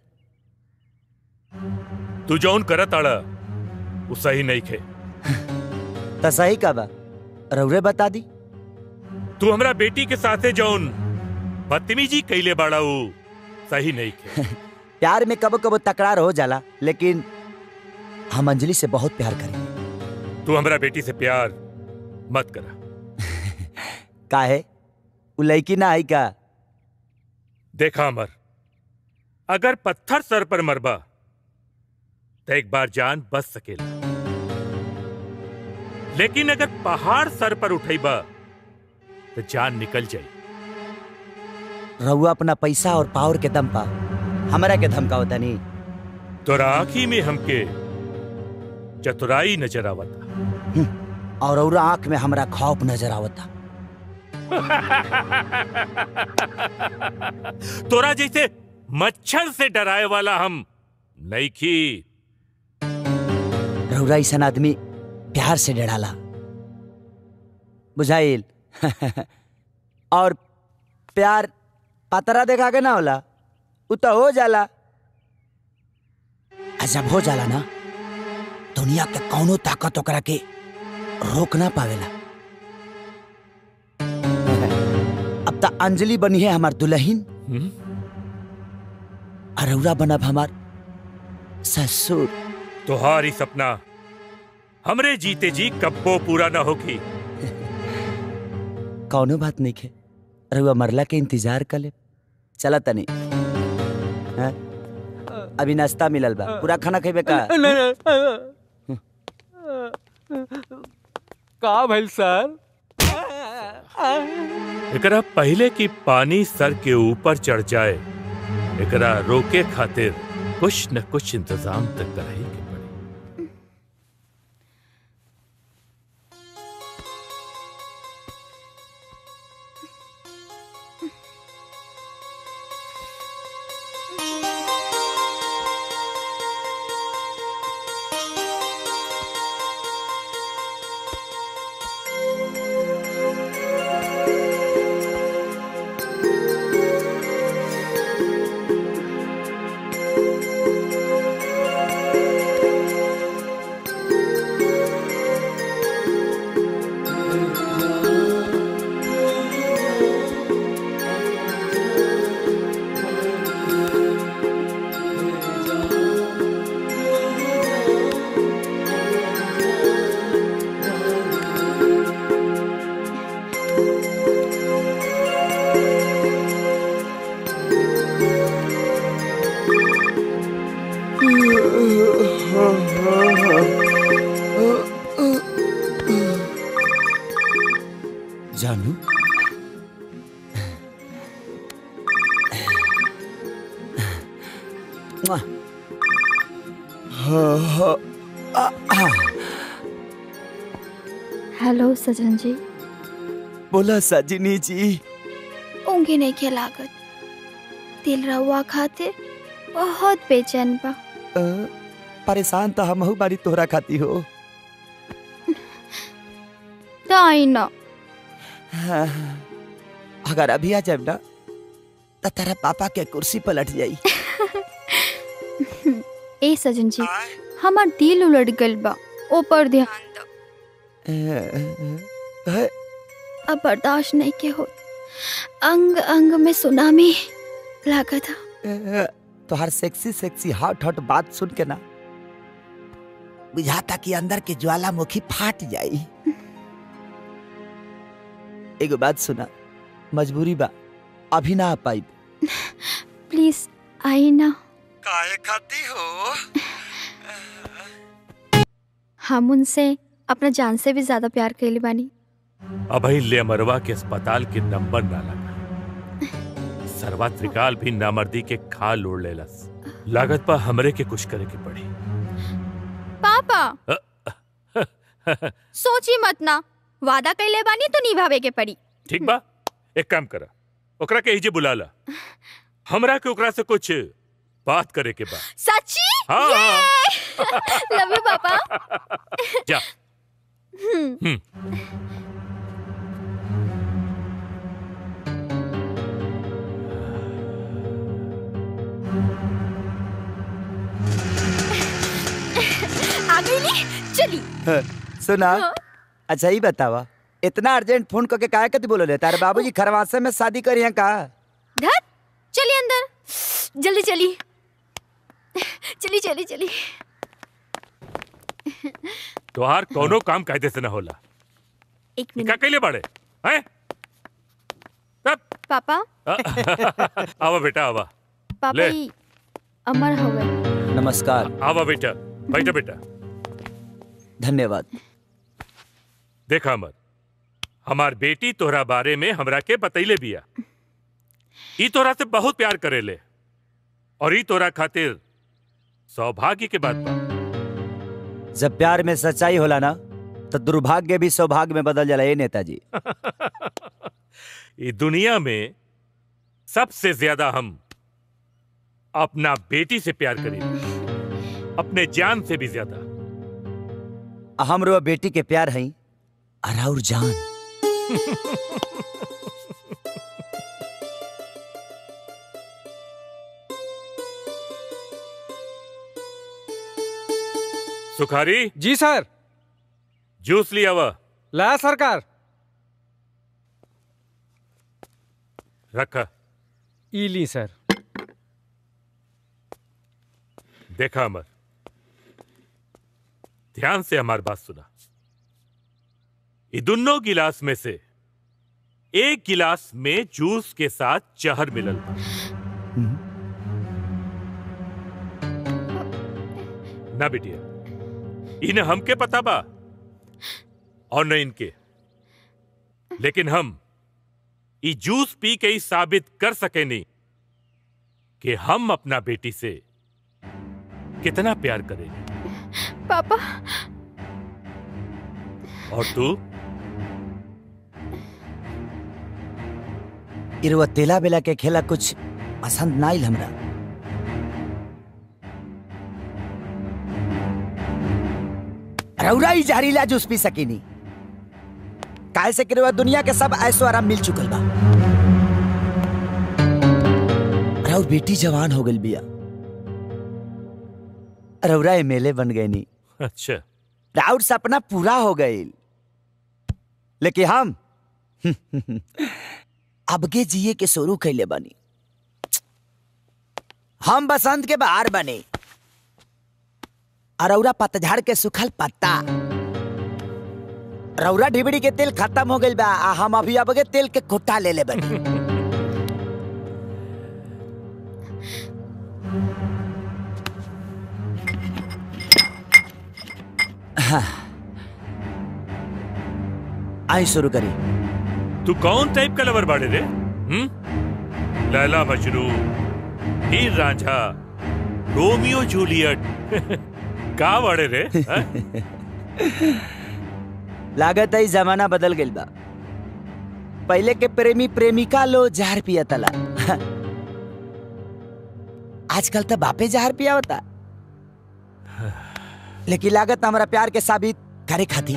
तू जौन करत आड़ा वो सही नहीं खे। तो सही का बा रउरे बता दी। तू हमरा बेटी के साथे जौन बदतमीजी कैले बाड़ा वो सही नहीं खे। प्यार में कबो कबो तकरार हो जाला, लेकिन हम अंजलि से बहुत प्यार करें। तू हमरा बेटी से प्यार मत करा। का है वो लड़की ना आई का? देखा अमर, अगर पत्थर सर पर मरबा तो एक बार जान बच सकेला, लेकिन अगर पहाड़ सर पर उठेबा तो जान निकल जाए। रहुआ अपना पैसा और पावर के दम पा हमरा के धमकावता नहीं। तोरा आँखी में हमके चतुराई नजर आवता और और आंख में हमरा खौफ नजर आवता। तोरा जैसे मच्छर से डराए वाला हम नईखी। रउरा ऐसा आदमी प्यार से डराला बुझाइल। और प्यार पतरा देखा के ना होला, उ तो हो जाला। आ जब हो जाला ना, दुनिया के कौनो ताकत ओकरा के रोक ना पावेला। अब तो अंजलि बनी है हमार दुल्हन, और रउरा बनब हमार ससुर। तुम्हारी सपना हमरे जीते जी कब्बो पूरा ना होगी। कौनो बात नहीं है, रउआ मरला के इंतजार कर ले। चला तनी, हाँ? अभी नाश्ता मिलल बा, पूरा खाना खेबे का? का भइल सर? एकरा पहले की पानी सर के ऊपर चढ़ जाए, एकरा रोके खातिर कुछ न कुछ इंतजाम तक कराई के पड़ी। जानू, हेलो सजन जी। बोला सजनी जी। ऊँघे नहीं के लागत, दिल रहुआ खातिर बहुत बेचैन बा। अ, परेशान तो हम बारी तोहरा खाती हो। तो आई ना। हाँ, अगर अभी आ जाए ना तो तेरा पापा के कुर्सी पलट जाई। ए सजन जी, हमार दिल उलट गल बा, ऊपर ध्यान दो। अब बर्दाश्त नहीं के हो, अंग अंग में सुनामी लगा था। तोहर सेक्सी सेक्सी हॉट हॉट बात सुन के ना बुझाता कि अंदर के ज्वालामुखी फाट जाई। एगो बात सुना, मजबूरी बा, अभी ना आ पाई। प्लीज आई ना। काहे खाती हो? हम उनसे अपना जान से भी ज्यादा प्यार कैले बानी। अभी ले मरवा के अस्पताल के नंबर ना लगा। सरवा त्रिकाल भी नामर्दी के खाल उड़ लेलस। लागत पा हमरे के कुछ करे के पड़ी। पापा सोची मत ना, वादा कैले बानी तो निभावे के पड़ी। ठीक बा, एक काम करा, ओकरा के इजे बुला ला। हमरा के ओकरा से कुछ बात करे के बा। सच्ची? हाँ, लव यू पापा। जा। हम्म। आ गई नी, चली। हाँ, सुना, हाँ? अच्छा ही बतावा, इतना अर्जेंट फोन करके काहे कति बोलो ले? तारे बाबूजी खरवासे में शादी करी हैं का? धत, चली अंदर, जल्दी चली, चली चली चली। तोहार कोनो काम कायदे से ना होला। एक क्या मिनट। कैले बाड़े हैं? पापा। आवा बेटा आवा। पापा ले। ही अमर हवे। नमस्कार। आवा बेटा, बैठा बेटा। धन्यवाद। देखा अमर, हमार बेटी तोहरा बारे में हमरा के बतैले बिया। ई तोहरा से बहुत प्यार करेले, और ई तोहरा खातिर सौभाग्य के बात बा। जब प्यार में सच्चाई होला ना तो दुर्भाग्य भी सौभाग्य में बदल जाला। ये नेताजी, ये दुनिया में सबसे ज्यादा हम अपना बेटी से प्यार करेंगे। अपने जान से भी ज्यादा। हमरो बेटी के प्यार है और जान। सुखारी। जी सर। जूस लिया हुआ ला सरकार। रखा। ई ली सर। देखा अमर, ध्यान से हमारी बात सुना। ये दोनों गिलास में से एक गिलास में जूस के साथ जहर मिलल बा। ना बिटिया, इन्हें हमके पता बा और न इनके, लेकिन हम ये जूस पी के ही साबित कर सके नहीं कि हम अपना बेटी से कितना प्यार करेंगे। पापा। और तू? इरवा तेला बेला के खेला कुछ पसंद ना आइल हमरा। रउरा ही जहरीला जूस पी सकीनी, काहे से कि दुनिया के सब ऐसो आराम मिल चुकल बा। रउर बेटी जवान हो गई बिया, रउरा एमएलए बन गए नी। अच्छा। राउर सपना पूरा हो गई, लेकिन हम अबके जिए के शुरू कैले बनी। हम बसंत के बहार बने, रउरा पतझड़ के सुखल पत्ता। रउरा ढिबड़ी के तेल खत्म हो गई बा, आ हम अभी अब के तेल के खोटा ले ले बनी। हाँ। आई शुरू करी। तू कौन टाइप का लवर बाड़े रे? हम्म? लैला मजनू, हीर रांझा, रोमियो जूलियट का बाड़े रे? लागत है जमाना बदल गई बा। पहले के प्रेमी प्रेमिका लो जहर पिया तला, आजकल तो बापे जहर पिया होता। लेकिन लागत हमारा प्यार के साबित करे खाती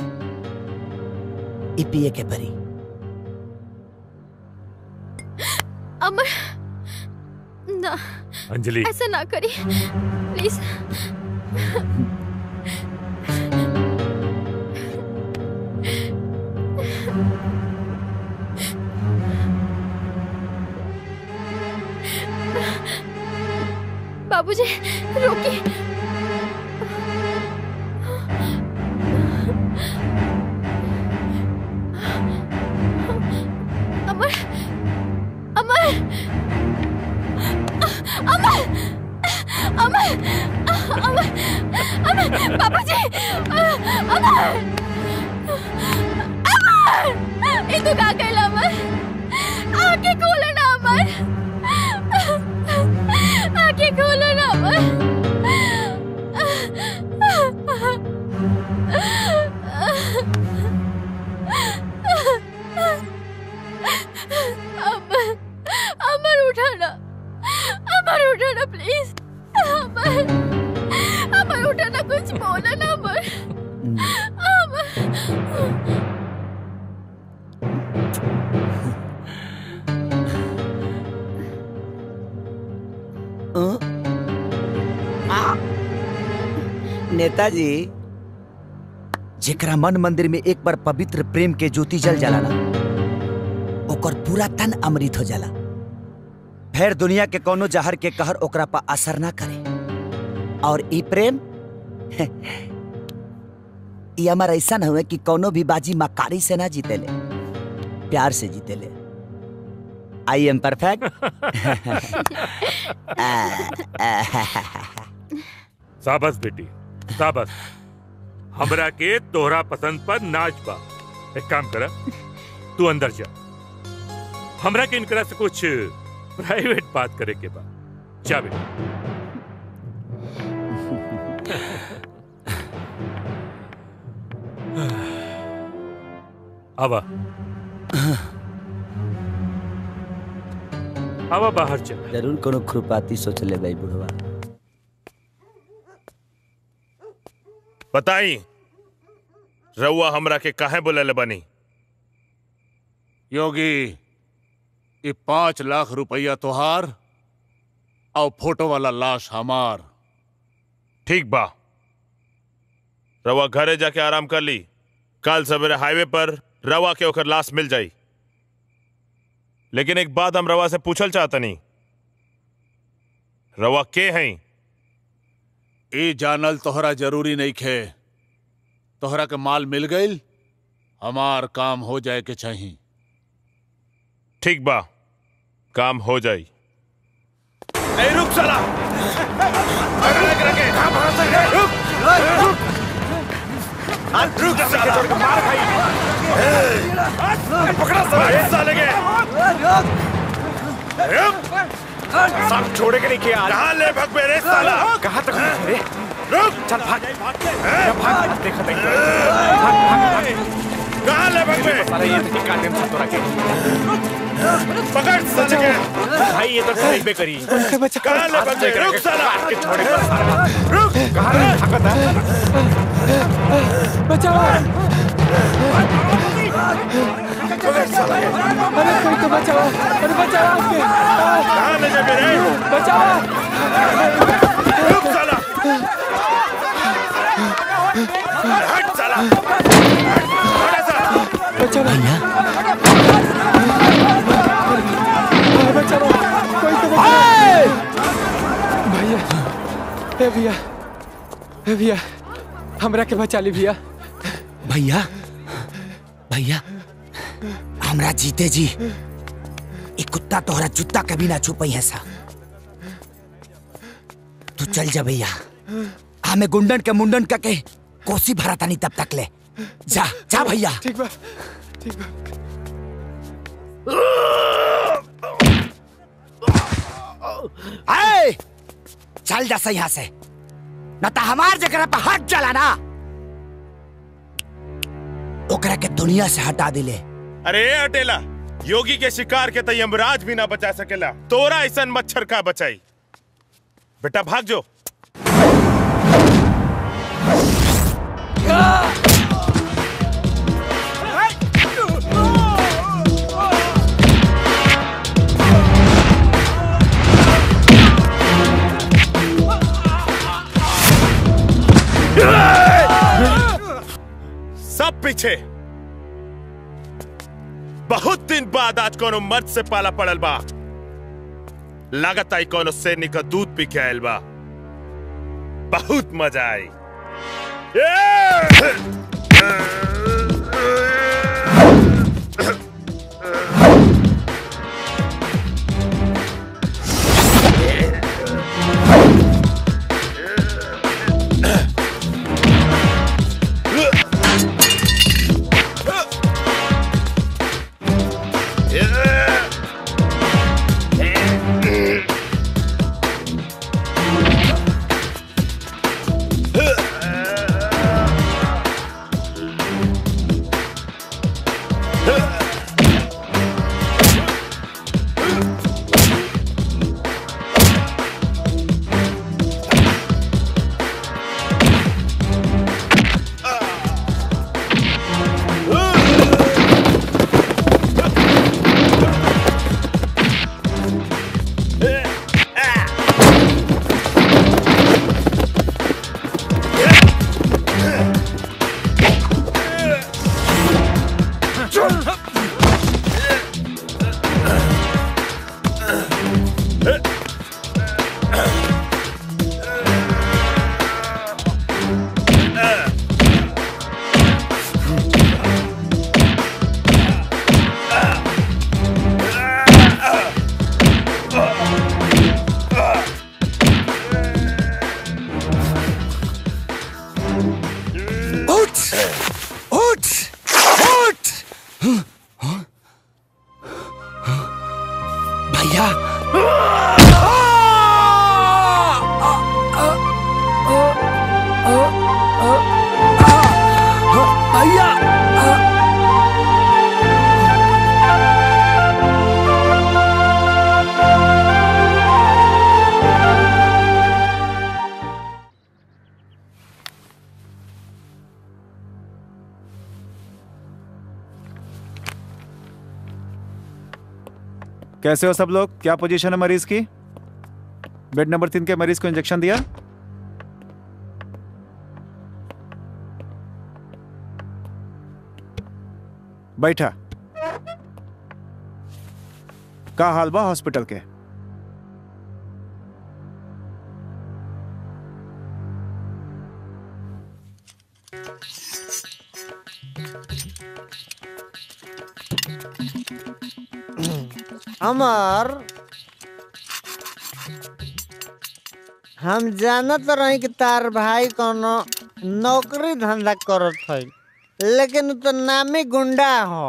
ई पिए के परी। अमर, ना अंजलि, ऐसा ना करी प्लीज। बाबूजी रोकिए। अमर, अमर, अमर, अमर, अमर, अमर, बाबूजी, अमर, अमर, इधर का कहला अमर, आँखें खोलो ना अमर, आँखें खोलो ना अमर। अमर, अमर उठाना, अमर उठाना प्लीज, अमर, अमर उठाना, कुछ बोला ना अमर, अमर। नेताजी, जेकरा मन मंदिर में एक बार पवित्र प्रेम के ज्योति जल जाला ना, ओकर पूरा तन अमृत हो जाला। फिर दुनिया के कोनो जहर के कहर ओकरा पर असर ना करे। और ई प्रेम ई हमार ऐसा न हुए कि कोनो भी बाजी मकारी से ना जीतेले, प्यार से जीतेले। I am perfect. शाबाश बेटी, शाबाश। हमरा के तोहरा पसंद पर नाच बा। एक काम करा, तू अंदर जा, हमरा के इनकरा से कुछ प्राइवेट बात करे के बा। जा बेटा। आवा आवा, बाहर चल। जरूर कोनो खुरपाती सोच ले भाई बुढ़वा। बताई रउआ हमरा के काहे बुलाले बनी? योगी, ये पांच लाख रुपया तोहार और फोटो वाला लाश हमार। ठीक बा, रवा घरे जाके आराम कर ली। कल सवेरे हाईवे पर रवा के ओकर लाश मिल जाई। लेकिन एक बात हम रवा से पूछल चाहतनी, रवा के हैं? ए जानल तोहरा जरूरी नहीं खे। तोहरा के माल मिल गईल, हमार काम हो जाए के चाहिए। ठीक बा, काम हो जाई। ए रुक साला, रखे रखे रुक रुक रुक साला, मार खाई। पकड़ा साला, साले के सब छोड़े के नहीं किया। कहाँ ले भग मेरे साला? कहाँ तक रे? रुक, चल भाग भाग, देखा देख कहाँ ले भग में? साला ये तो काटे में तो रखे। पकड़ साले के। भाई ये तो सही पे करी। कहाँ ले भग में? रुक साला, के छोड़े का साला। रुक, कहाँ रे भागता है? बचाओ, अरे कोई तो बचाओ, अरे बचाओ आपके। कहाँ ले जा मेरे? बचाओ, रुक साला, हट साला, बचाओ भैया, बचाओ, कोई तो बचाओ भैया। ए भैया, ए भैया, हमरा के बचा ली भैया। भैया भैया हमरा जीते जी एक कुत्ता तोहरा जूता कभी ना छुपई है सा। तू चल जा भैया, हमें गुंडन के मुंडन करके कोसी भरा तानी तब तक ले। जा जा भैया। ठीक बा, ठीक बा। आए, चल जा यहाँ से, न तो हमार जगह पे हाथ चला ना ओकरा के दुनिया से हटा दिले। अरे हटेला, योगी के शिकार के तो यमराज भी ना बचा सकेला। तोरा ऐसा मच्छर का बचाई? बेटा भाग जो। सब पीछे। बहुत दिन बाद आज कोनो मर्द से पाला पड़ल बा। लागत आई कोनो शेरनी का दूध पी के आयल बा। बहुत मजा आई। कैसे हो सब लोग? क्या पोजीशन है मरीज की? बेड नंबर तीन के मरीज को इंजेक्शन दिया? बैठा। का हाल बा हॉस्पिटल के? अमर, हम जानत रही कि तार भाई कोनो नौकरी धंधा करत है, लेकिन उ तो नामी गुंडा हो।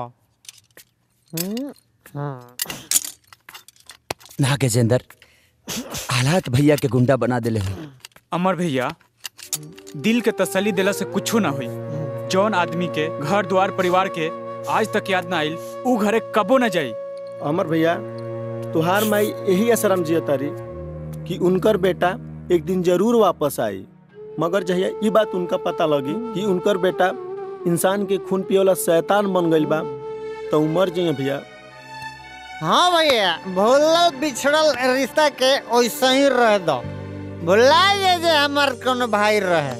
ना गजेंद्र, हालात भैया के गुंडा बना दिले हो। अमर भैया, दिल के तसल्ली दिला से कुछो ना हुई। जौन आदमी के घर द्वार परिवार के आज तक याद ना आइल, ऊ घरे कबो ना जाई। अमर भैया, तुहार माई यही असरम जिया तारी कि उनकर बेटा एक दिन जरूर वापस आई, मगर जहिया ये बात उनका पता लगी कि उनकर बेटा इंसान के खून पियोला शैतान बन गइल बा, तो मर जाइए भैया। हाँ भैया, भूलो बिछड़ल रिश्ता के वैसे ही रह दो। भुला जे जे हमार कोनो भाई रहे।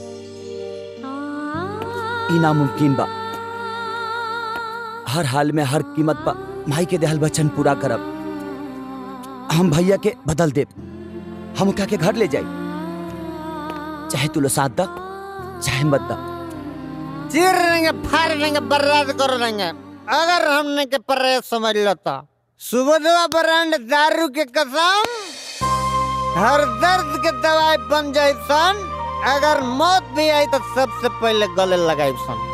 ई नामुमकिन बा। हर हाल में हर कीमत पर माई के देहल वचन पूरा करब। हम भैया के बदल देब। हम उनका के घर ले जाई, चाहे तू लो साथ दा चाहे मत दा। चीर देंगे, फाड़ देंगे, बर्बाद कर देंगे अगर हमने के परे समझ लेता। सुबोधवा ब्रांड दारू के कसम हर दर्द के दवाई बन जाए सन। अगर मौत भी आई तो सबसे पहले गले लगाई सन।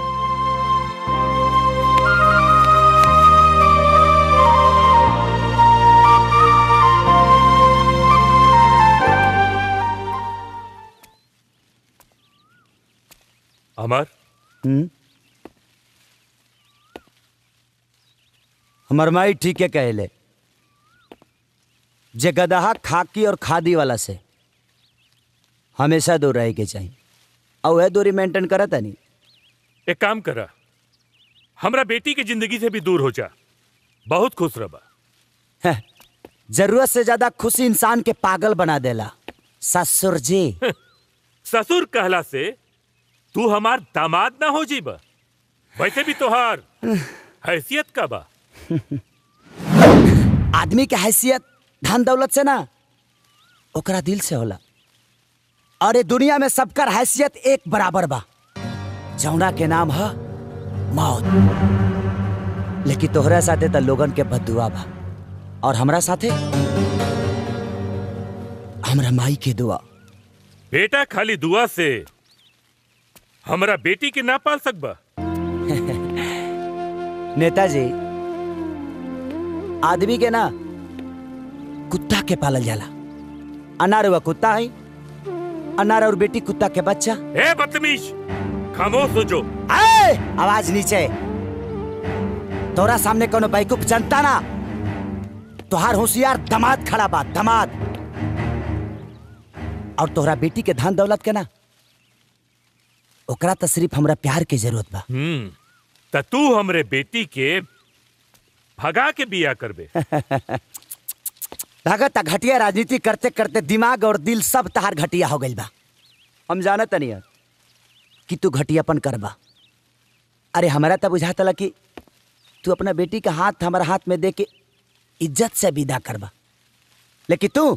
अमर, हम्म, हमर माई ठीक है कहले। जे गदहा खाकी और खादी वाला से हमेशा दूर रहे के चाहिए, और वह दूरी मेंटेन करता नहीं। एक काम करा, हमरा बेटी की जिंदगी से भी दूर हो जा, बहुत खुश रहा। जरूरत से ज्यादा खुशी इंसान के पागल बना देला ससुर जी। ससुर कहला से तू हमार दामाद ना हो जीबा। वैसे भी तोहार हैसियत का बा। आदमी के हैसियत धन दौलत से ना, ओकरा दिल से होला। और ये दुनिया में सबकर हैसियत एक बराबर बा, जौना के नाम है मौत। लेकिन तोहरा साथे त लोगन के बददुआ बा, और हमरा साथे हमरा माई के दुआ। बेटा खाली दुआ से हमरा बेटी के ना पाल सकबा। नेताजी, आदमी के ना कुत्ता के पालल जाला। अनार हुआ कुत्ता है, अनार और बेटी कुत्ता के बच्चा। ए बदतमीज, खामोश हो जो। ए, आवाज नीचे। तोरा सामने कोनो बेवकूफ जनता ना, तोहार होशियार दामाद खड़ा बा, दामाद। और तोहरा बेटी के धन दौलत के ना, ओकरा त सिर्फ हमरा प्यार के जरूरत बा। हम्म, त तू हमरे बेटी के भगा के बिया करबे। भगत घटिया राजनीति करते करते दिमाग और दिल सब तहार घटिया हो गइल बा। हम जानत नहीं कि तू घटियापन करबा। अरे हमरा त बुझाता ला कि तू अपना बेटी का हाथ हमारा हाथ में दे के इज्जत से विदा करबा। लेकिन तू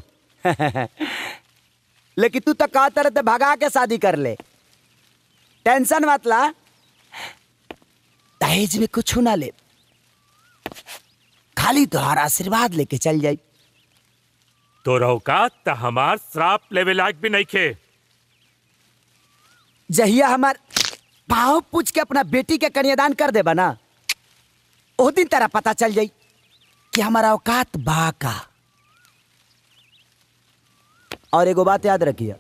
लेकिन तू तो कहता रहते भगा के शादी कर ले। टेंशन मत ला, दहेज में कुछ ना ले, खाली तुहार आशीर्वाद लेके चल जाई। तो औकात त हमार श्राप लेवे लायक भी नहीं खे। जहिया हमार पाँव पूछ के अपना बेटी के कन्यादान कर देबा ना, ओ दिन तेरा पता चल जाई कि हमारा औकात बा का। और एगो बात याद रखिए,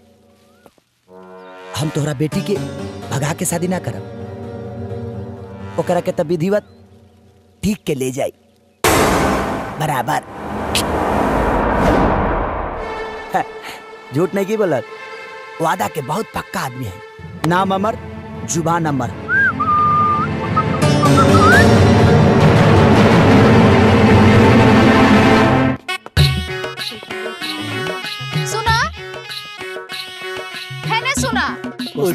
हम तोहरा बेटी के भगा के शादी ना करब, ओकरा के तब विधिवत ठीक के ले जाई बराबर। झूठ नहीं की बोलत, वादा के बहुत पक्का आदमी है। नाम अमर, जुबान अमर।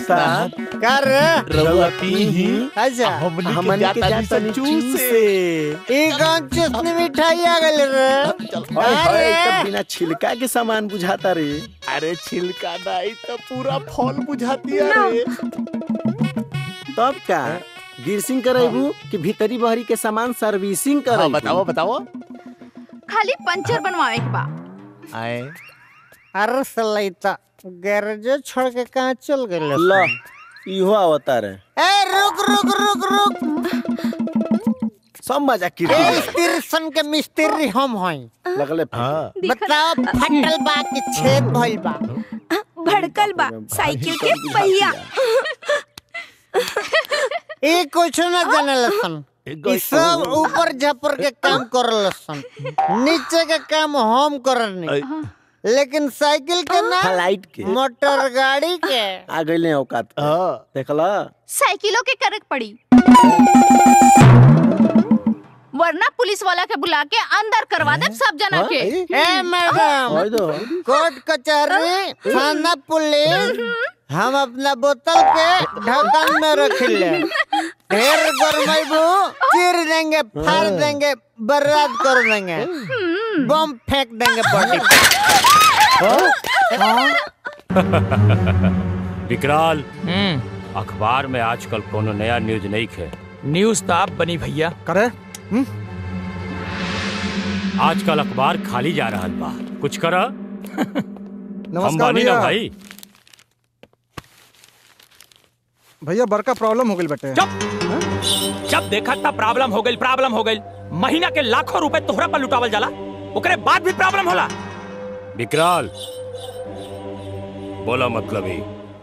उस्ताद कर रउआ पीही अच्छा हमन के जाता चूसे ई कौन चूसनी मिठाई आ गइल रे हाय हाय तब बिना छिलका के सामान बुझाता रे अरे छिलका नहीं तो पूरा फल बुझाती है रे। तब का गिरसिंग कराइबू कि भीतरी बहरी के सामान सर्विसिंग कराइबू? हाँ, बताओ बताओ। खाली पंचर बनवावे के बा। आए अरे सलैता गैरेज छोड़ के कहाँ चल गए? लो इहो अवतार है। ए रुक रुक रुक रुक सब मजाक की ए स्टेशन के मिस्त्री हम हई लगले हाँ। बताओ फटल बा कि छेद भइल बा? भड़कल बा साइकिल के पहिया। ए कुछ ना जाने लसन ई सब ऊपर झपर के काम कर लसन नीचे के काम हम करनी लेकिन साइकिल के ना फ्लाइट के मोटर गाड़ी के आ गइले औकात देखला साइकिलों के करक पड़ी वरना पुलिस वाला के बुला के अंदर करवा दे सब जना के। ए मैडम कोर्ट कचहरी थाना पुलिस हम अपना बोतल के ढक्कन में रख ले ढेर गरमाइबू चीर देंगे फाड़ देंगे बर्बाद कर देंगे बम फेंक देंगे बॉडी विकराल अखबार में आजकल कोनो नया न्यूज नहीं है। न्यूज तो आप बनी भैया करे आजकल अखबार खाली जा रहा बा कुछ करा हम बानी ना भाई। भैया बड़का प्रॉब्लम हो गई बेटे। जब देखा था प्रॉब्लम हो गई प्रॉब्लम हो गई महीना के लाखों रुपए तोहरा पर लुटावल जाला ओकरे बाद भी प्रॉब्लम होला। विकराल बोला मतलब ही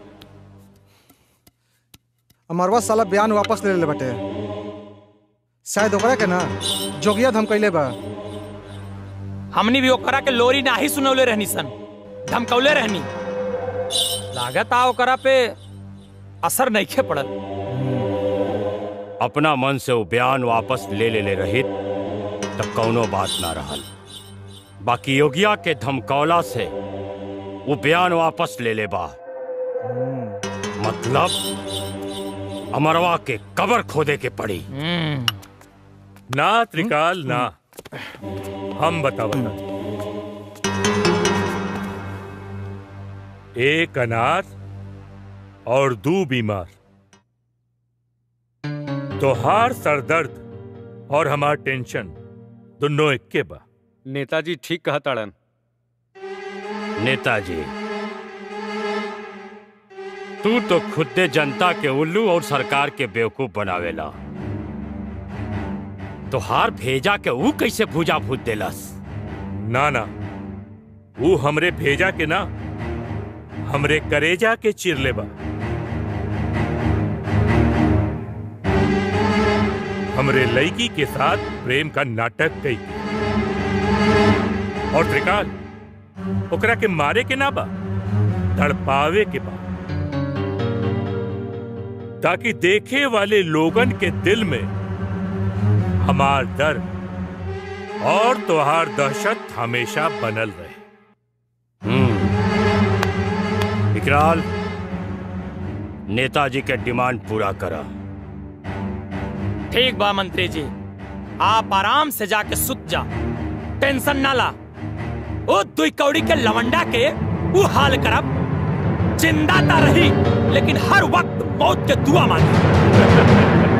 अमरवा साला बयान वापस ले ले बेटे शायद ओकरा के ना जोगिया धमकैले बा। हमनी भी ओकरा के लोरी ना ही सुनौले रहनी सन धमकौले रहनी लागत आ ओकरा पे असर नहीं खे पड़ल। अपना मन से वो बयान वापस ले ले ले रहित तब कौनो बात ना रहल बाकी योगिया के धमकौला से वो बयान वापस ले ले बा मतलब अमरवा के कब्र खोदे के पड़ी। ना त्रिकाल ना हम बता बता एक अनाथ और दो बीमार तोहार सरदर्द और हमार टेंशन दोनों एक के बा। नेताजी ठीक कहा ताड़न। नेताजी तू तो खुदे जनता के उल्लू और सरकार के बेवकूफ बनावेला तो हार भेजा के ऊ कैसे भूजा भूज देलस? ना ना वो हमरे भेजा के ना हमरे करेजा के चिरले बा। हमरे लड़की के साथ प्रेम का नाटक कई और त्रिकाल ओकरा के मारे के ना बा तड़पावे के बा ताकि देखे वाले लोगन के दिल में हमार दर्द और तोहार दहशत हमेशा बनल रहे। विकराल नेताजी के डिमांड पूरा करा। ठीक बा मंत्री जी आप आराम से जाके सुत जा टेंशन ना ला। ओ दुई कौड़ी के लवंडा के वो हाल करब जिंदा ता रही लेकिन हर वक्त मौत के दुआ मांगी।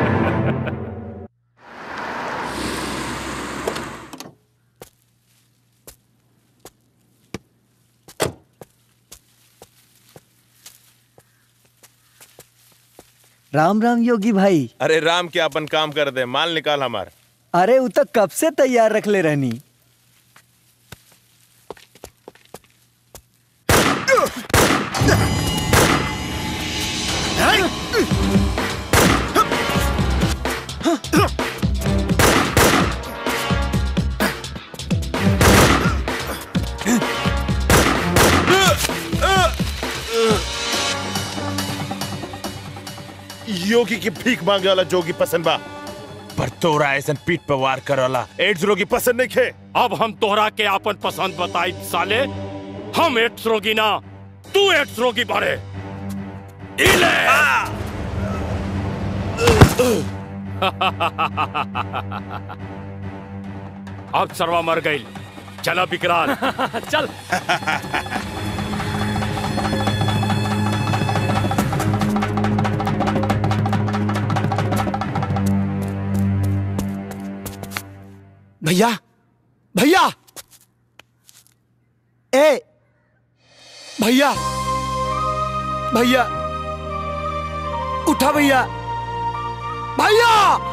राम राम योगी भाई। अरे राम के अपन काम कर दे माल निकाल हमार। अरे वो तो कब से तैयार रख ले रहनी। योगी की भीख मांगे वाला जोगी पसंद बा पर तोरा ऐसा पीठ पे वार कर वाला एड्स रोगी पसंद नहीं खे। अब हम तोहरा के आपन पसंद बताई साले हम एड्स रोगी ना तू एड्स रोगी बारे। इले अब सरवा मर गई। चला विकराल चल। भैया भैया ए भैया भैया उठा भैया भैया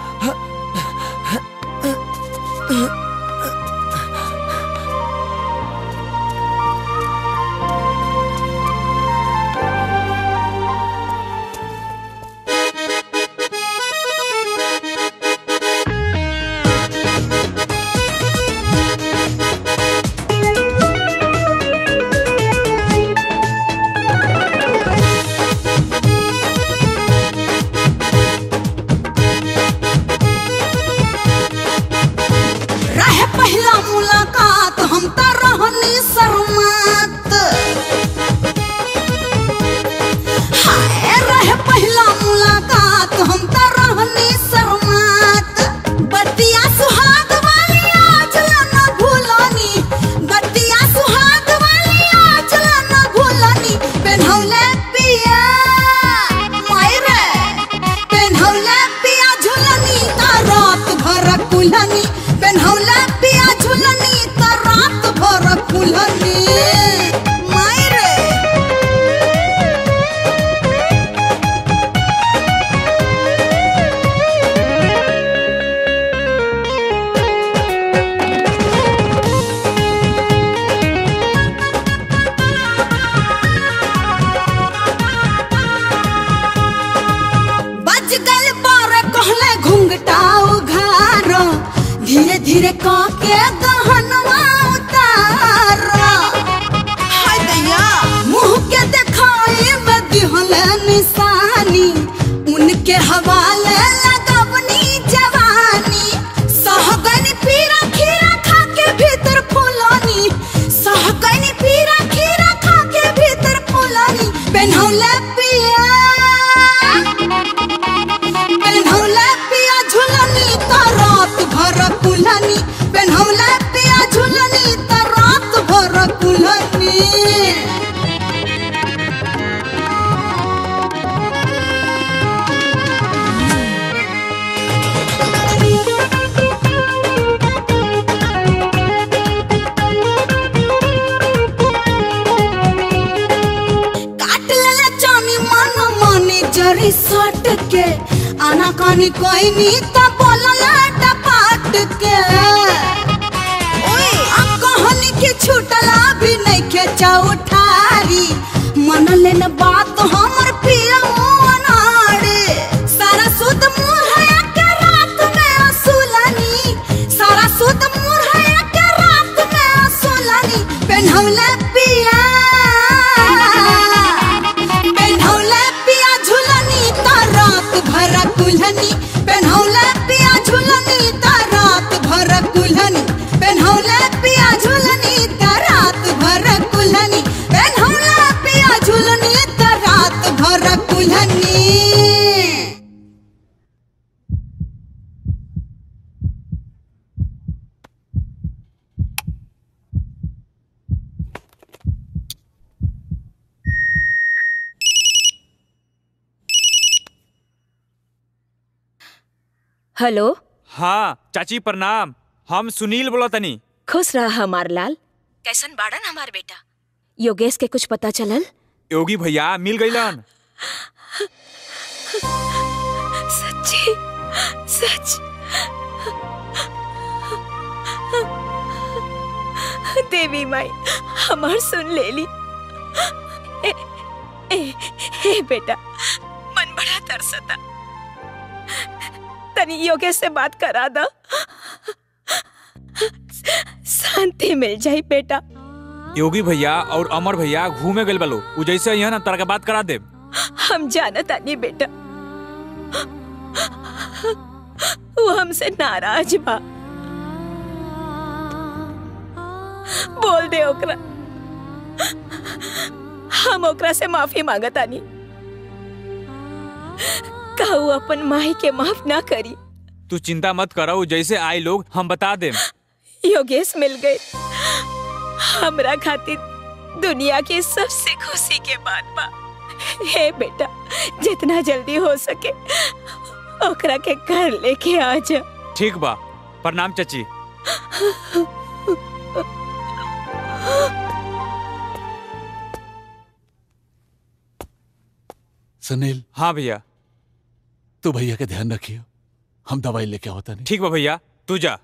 कोई नहीं तो बोला टपाट के कहनी के छूटला भी नहीं के चौठारी मन लेन बात हमर पिया अनाड़े सारा सुध मुहैया के रात में असुलनी सारा सुध मुहैया के रात में असुलनी पेन्हौले पिया पेन्हौले पिया झुलनी त रात भर कुल्हनी पेन्हौले पिया झुलनी त रात भर कुल्हनी पेन्हौले पिया झुलनी त रात भर कुल्हनी पेन्हौले पिया झुलनी त रात भर कुल्हनी। हेलो। हाँ चाची प्रणाम, हम सुनील बोला तनी। खुश रहा हमार लाल। कैसन बाड़न हमार बेटा? योगेश के कुछ पता चलल? योगी भैया मिल गईलन। सच्ची सच? देवी माई हमार सुन ले ली। ए, ए, ए बेटा मन बड़ा तरसता, तनी योगेश से बात करा दा, शांति मिल जाए बेटा। योगी भैया और अमर भैया घूमे गए बलो, उ जैसे यहाँ ना तरह के बात करा दे। हम जानता नहीं बेटा, वो हमसे नाराज बा। बोल दे ओकरा, हम ओकरा से माफी मांगता नहीं। कहू अपन माई के माफ ना करी। तू चिंता मत करो, जैसे आई लोग हम बता दे। योगेश मिल गए हमरा खातिर दुनिया की सबसे खुशी के बात बा। हे बेटा, जितना जल्दी हो सके ओकरा के घर लेके आ जा। ठीक बा, प्रणाम चाची। सुनील। हाँ भैया। तू भैया के ध्यान रखियो, हम दवाई लेके होता नहीं। ठीक बा भैया, तू जा।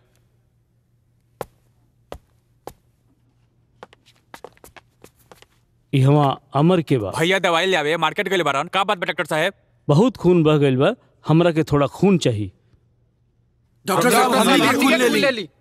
इहवा अमर के बा। भैया दवाई ले आवे, मार्केट गइल बारन। का बात बा डॉक्टर साहब? बहुत खून बह गइल बा, हमरा के थोड़ा खून चाहिए। डॉक्टर साहब हमने खून ले ली। ले ली।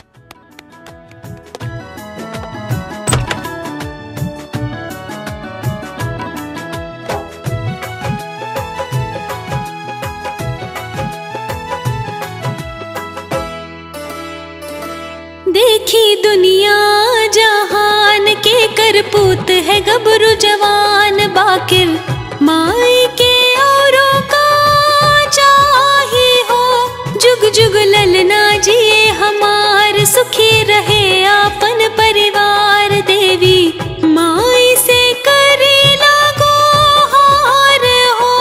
देखी दुनिया जहान के करपूत है गबरू जवान बाकिर माई के औरों का चाही हो। जुग जुग ललना जिए हमार सुखी रहे आपन परिवार। देवी माई से करे लागो हार हो।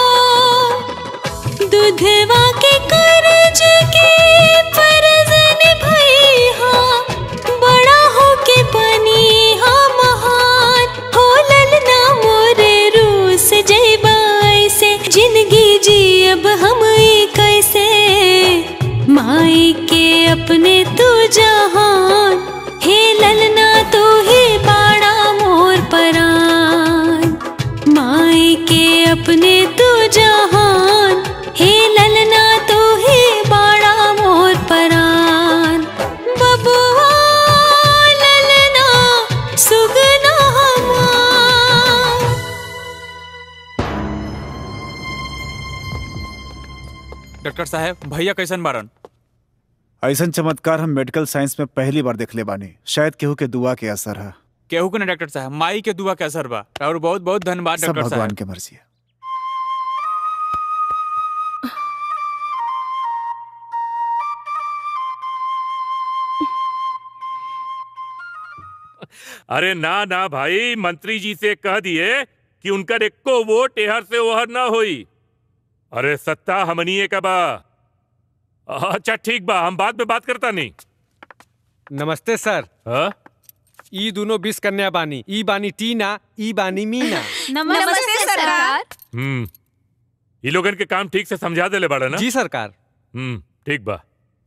दूधवा के कर्ज के फर्ज निभाई हा, बड़ा हो के बनी हा महान। हो ललना मोरे रूस जयबाई से जिंदगी जी अब हम कैसे। माई के अपने तू जहान, हे ललना तू ही बाड़ा मोर परान। माई के अपने तू जहान, हे ललना तू ही बाड़ा मोर परान। बबुआ ललना सुगना हमार। डॉक्टर साहब भैया कैसन बारन? ऐसन चमत्कार हम मेडिकल साइंस में पहली बार देखले बानी। शायद केहू के दुआ के असर है। केहू के ना डॉक्टर साहब, माई के दुआ के असर बा। और बहुत बहुत धन्यवाद सब डॉक्टर भगवान साहब। के मर्जी है। अरे ना ना भाई, मंत्री जी से कह दिए कि उनका एको वोट एहर से ओहर ना होई। अरे सत्ता हमनिए का बा। अच्छा ठीक बा, हम बाद में बात करता नहीं। नमस्ते सर। हाँ? ई दोनों बीस कन्या बानी। ई बानी टीना, ई बानी मीना। नमस्ते सरकार। हम्म, ये लोगन के काम ठीक से समझा देले बड़ा ना? जी सरकार। हम्म, ठीक बा।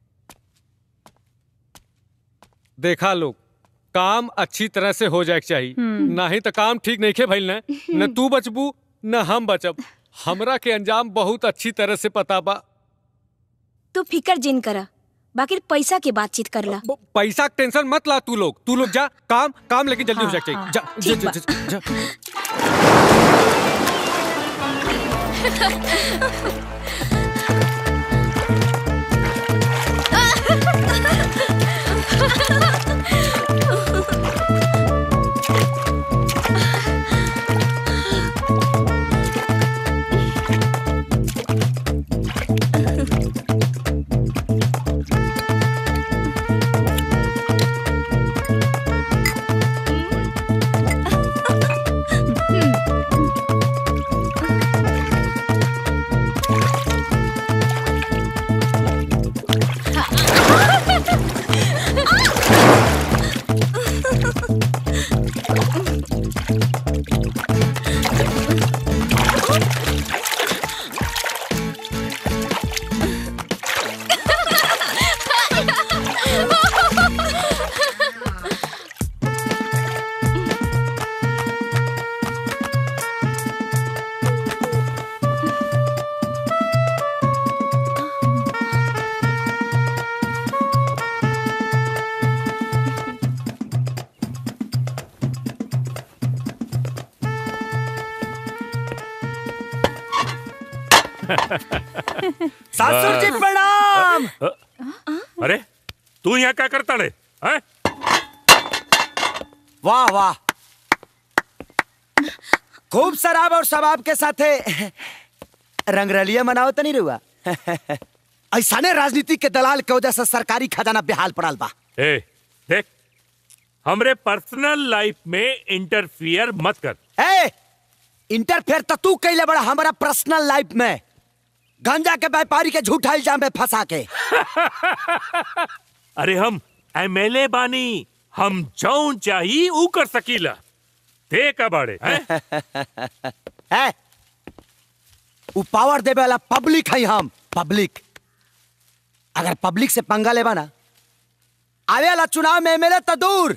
देखा लोग, काम अच्छी तरह से हो जाए चाहिए, नहीं तो काम ठीक नहीं खे भइल न न तू बचबू न हम बचब। हमरा के अंजाम बहुत अच्छी तरह से पता बा। तू फिकर जिन करा, बाकी पैसा की बातचीत करला। पैसा के टेंशन मत ला तू लोग। तू लोग जा, काम काम लेकिन जल्दी हाँ, हो जाए चाहिए। हाँ, जा, जा, ठीक जा, बा। जा, जा। सासुर जी प्रणाम। अरे तू यहाँ क्या करता रे? हैं? वाह वाह, खूब शराब और शबाब के साथे रंगरलिया मनाओ तो नहीं रुआ ऐसा ने राजनीति के दलाल के वजह से सरकारी खजाना बेहाल पड़ल बा। ए, देख हमरे पर्सनल लाइफ में इंटरफियर मत कर। ए, इंटरफेयर तो तू कैले बड़ा हमारा पर्सनल लाइफ में, गांजा के व्यापारी के झूठा इल्जाम में फंसा के। अरे हम एमएलए बानी, हम जौन चाहिए ऊ कर सकीला। देख बाड़े है ऊ पावर देवे वाला पब्लिक है हम, पब्लिक। अगर पब्लिक से पंगा लेबा ना, आवे वाला चुनाव में एमएलए तो दूर,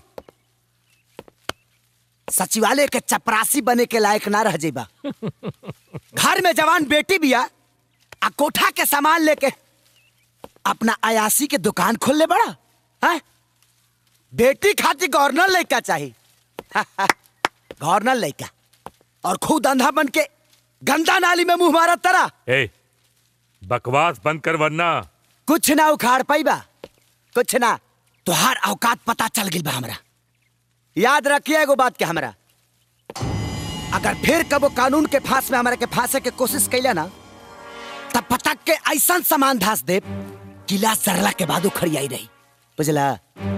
सचिवालय के चपरासी बने के लायक ना रह जेबा। घर में जवान बेटी बिया आ कोठा के सामान लेके अपना अयासी के दुकान खोल ले बड़ा है। बेटी खातिर गवर्नर लड़का चाहिए गवर्नर लड़का, और खुद अंधा बन के गंदा नाली में मुंह मारा तरा। ए, बकवास बंद कर वरना कुछ ना उखाड़ पाईबा, कुछ ना। तुहार औकात पता चल गई बा हमरा। याद रखिए एगो बात के हमरा, अगर फिर कबो कानून के फांस में हमरा के फांसे के कोशिश कैला ना, तब पटक के ऐसा सामान धास दे किला सरला के बाद उखड़ी आई रही, बुझला।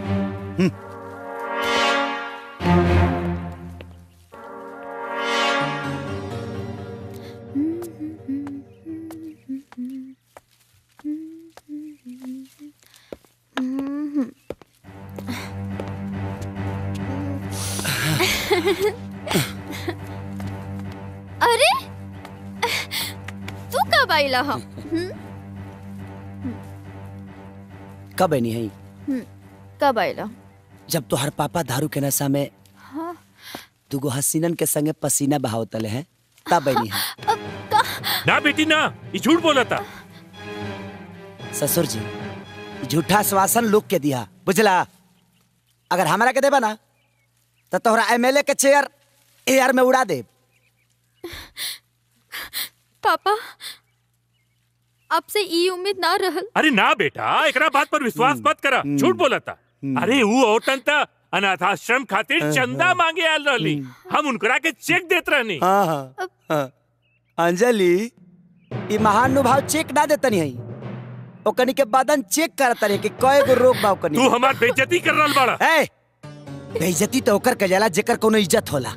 अरे तू कब आइला हम? कब नहीं है? कब आइला? जब तो हर पापा दारू के नशा में हाँ? दुगो हसीनन के संगे पसीना बहावतले हैं, तब नहीं है। ना बेटी ना, ये झूठ बोला था। ससुर जी झूठा आश्वासन लोग के दिया, बुझला। अगर हमारा के देबा ना तो तोहरा एमएलए के चेयर एयर में उड़ा दे। पापा आपसे ई उम्मीद ना रहल। अरे ना बेटा, एकरा बात पर विश्वास मत करा, झूठ बोला था। अरे वो औरतन था अनाथाश्रम खातिर चंदा मांगे आल रहली, हम उनकरा के चेक देत रहनी। हाँ हाँ, हाँ। अंजलि ई महानुभाव चेक ना देतनी है, ओकनी के बदन चेक करत रहे कि कय गो रोग बा ओकनी। तू हमार बेइज्जती कर रहल बाड़ा। ए, बेइज्जती तो ओकर कजाला जेकर कोनो इज्जत होला।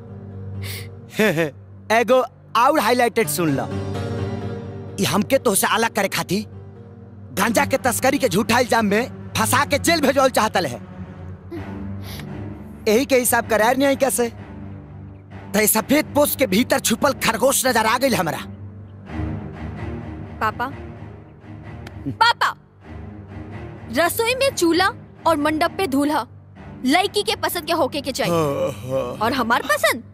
एगो और हाइलाइटेड सुन लो, ये हमके तो से अलग करे खाती गांजा के तस्करी के झूठा इल्जाम में फंसा के जेल भेजल चाहतल है। यही के हिसाब करार नहीं है कैसे? तो सफेद पोस्ट के भीतर छुपल खरगोश नजर आ गई हमरा। पापा पापा रसोई में चूल्हा और मंडप पे दूल्हा लड़की के पसंद के होके के चाहिए, और हमार पसंद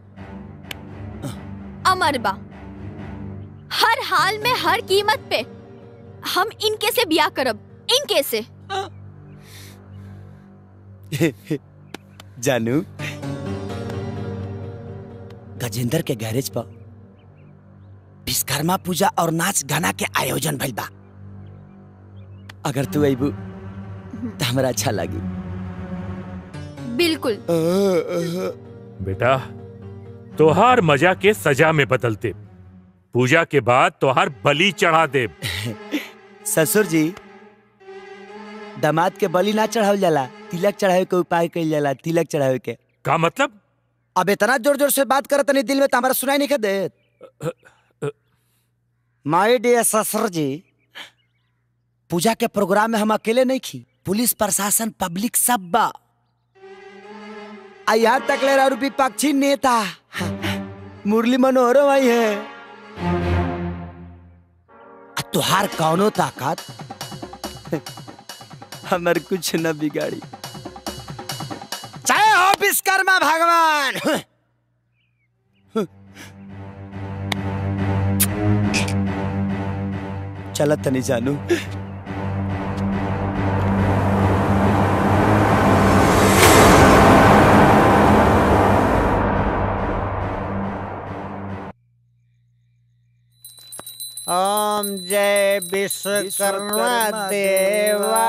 अमर बा। हर हाल में हर कीमत पे हम इनके से ब्याह करब, इनके से। जानू गजेंद्र के गैरेज पर विश्वकर्मा पूजा और नाच गाना के आयोजन भइल बा। अगर तू अइबू तो हमरा अच्छा लगी। बिल्कुल। बेटा तोहार मजा के सजा में बदलते, पूजा के बाद तोहार बलि चढ़ा दे। ससुर जी दामाद के बलि ना चढ़ावल जाला, तिलक चढ़ावे के उपाय कइल जाला। तिलक चढ़ावे के का मतलब? अब इतना जोर जोर से बात करत नहीं, दिल में तो हमारा सुनाई नहीं दे। माय डियर ससुर जी, पूजा के प्रोग्राम में हम अकेले नहीं खी, पुलिस प्रशासन पब्लिक सब बा। यहाँ तक ले रहा विपक्षी नेता मुरली मनोहर आई है। तुहार कौनो ताकत हमार कुछ न बिगाड़ी। चाहे हो विश्वकर्मा भगवान। चलत नहीं जानू। ओम जय विश्वकर्मा देवा,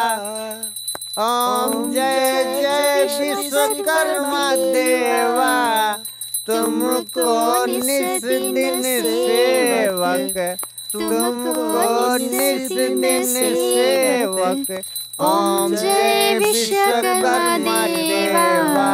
ओम जय जय विश्वकर्मा देवा, तुमको निस दिन सेवक तुमको नित दिन सेवक ओम जय विश्वकर्मा देवा।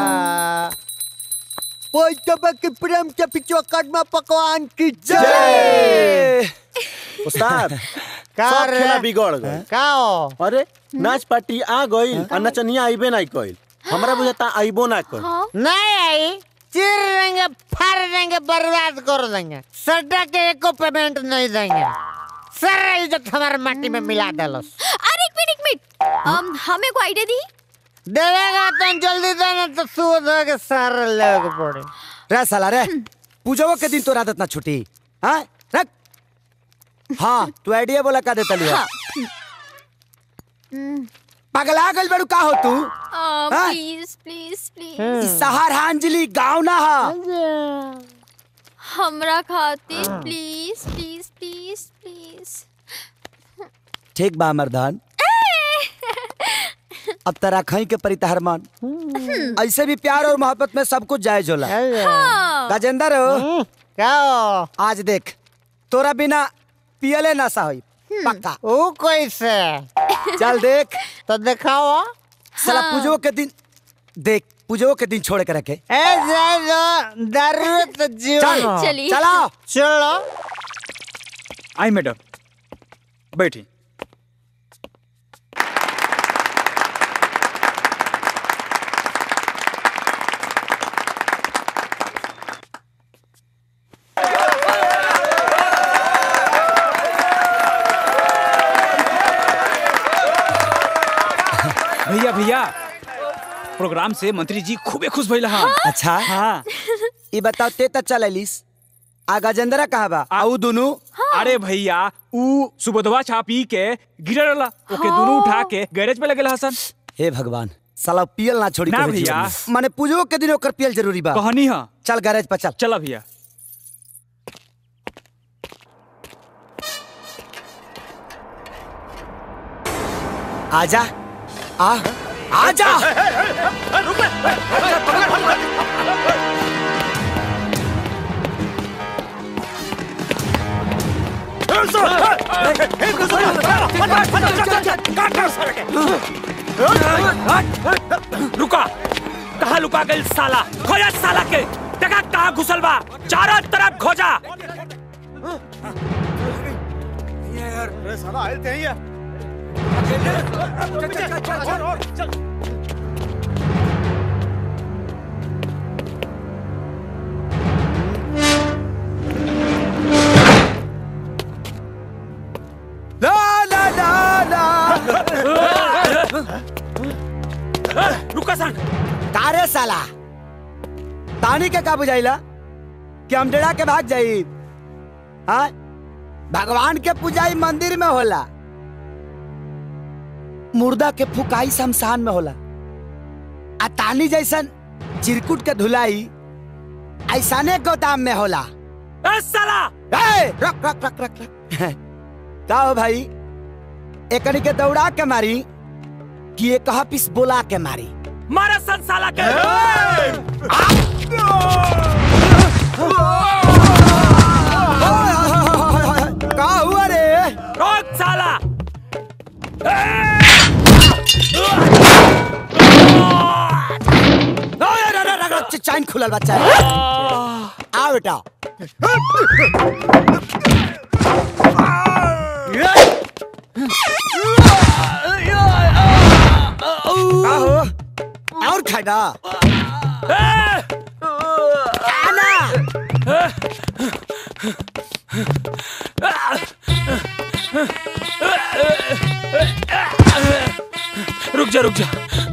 पोइतबक प्रेम के विश्वकर्मा पकवान की जय। उस्ताद का सब रे? खेला बिगड़ गए का हो? अरे नाच पार्टी आ गई और नचनिया आइबे नहीं कइल। हमरा बुझाता आइबो ना कइल। नहीं आई, चीर देंगे, फाड़ देंगे, बर्बाद कर देंगे। सड्डा के एको पेमेंट नहीं देंगे। सारा इज्जत हमारे माटी में मिला डालस। अरे एक मिनट एक मिनट um, हमें को आइडिया दी। देवेगा तो जल्दी देना तो सूद हो के सारा लेके पड़े। रे साला रे, पूजो के दिन तो आदत ना छुटी। हाँ रख। हाँ तू आइडिया बोला का देता लिया। पगला गल बड़ू का हो तू? प्लीज प्लीज प्लीज सहार अंजलि गाँव ना हा। हमरा खातिर प्लीज प्लीज प्लीज प्लीज। ठीक बा मर्दान, अब तरा खई के परितार मान। ऐसे भी प्यार और मोहब्बत में सब कुछ जायज होला। गजेंद्र हो क्या हो? आज देख तोरा बिना पियले नशा होई पक्का। ओ कैसे? चल देख तो दिखाओ। साला पूजो के दिन देख, पूजो के दिन छोड़ के रखे। ए जा जा दारू तो जीवन हो। चलिए। चलो चलो। आई मैडम बैठी। भैया भैया प्रोग्राम से मंत्री जी खूबे खुश भइला। हाँ? अच्छा हाँ। ये बताओ ते त चललिस आ गजेंद्र कहाँ बा? आऊ दोनों? अरे भैया ऊ सुबोधवा छा पी के गिरल रहला, ओके दोनों उठा के गैरेज पे लगेला हसन। हे भगवान साला पियल ना छोड़ी ना के भैया। जीवन में। माने पूजो के दिन ओकर पियल जरूरी बा। कहानी हां। चल गैरेज पर चल। चला भैया। आजा आ आजा। रुका, कहाँ लुका गई साला? खोजा साला के, देखा कहाँ घुसल बा? चारों तरफ खोजा। अरे साला आयल थे ये। ला ला ला ला। रुका सन। तारे साला तानी के का बुझाइला कि हम डेरा के भाग जाई? हाँ भगवान के पूजाई मंदिर में होला, मुर्दा के फुकाई शमशान में होला। आ तानी जैसन चिरकुट के धुलाई ऐसाने गोदाम में होला। ए साला! ए, रख रख रख रख रख। का हो भाई, एकनी के दौड़ा के मारी कि एक पीस बोला के मारी? मारा सन साला के। का हुआ रे? रोक साला। चैन खुलल बच्चा। आओ बेटा। और खाना रुक जा रुक जा।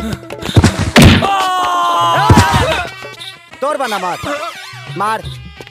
तोर बना मार मार।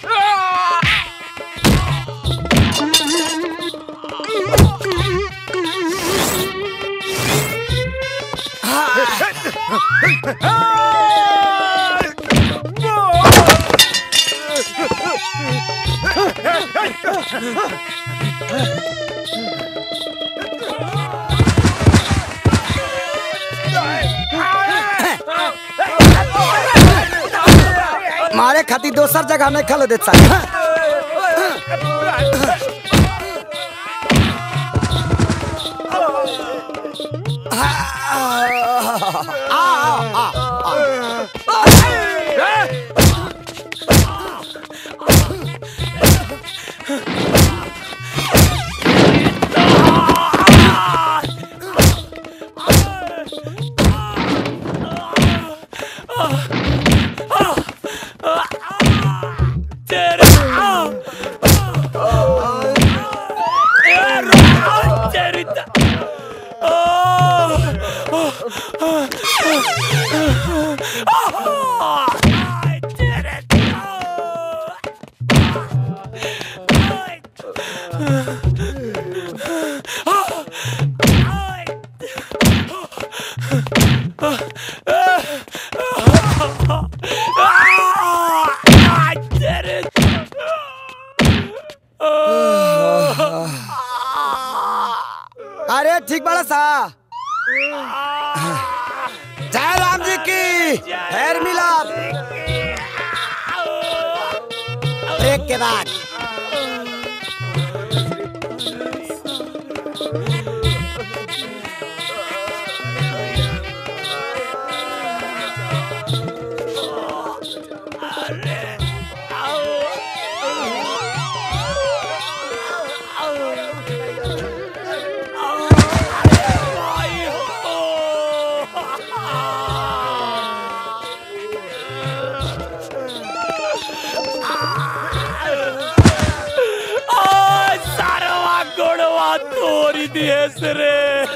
मारे खाती दोसर जगह नहीं खल देता। अरे ठीक बड़ा सा। जय राम जी की खैर मिलाप। ब्रेक के बाद तोरी दिएस रे।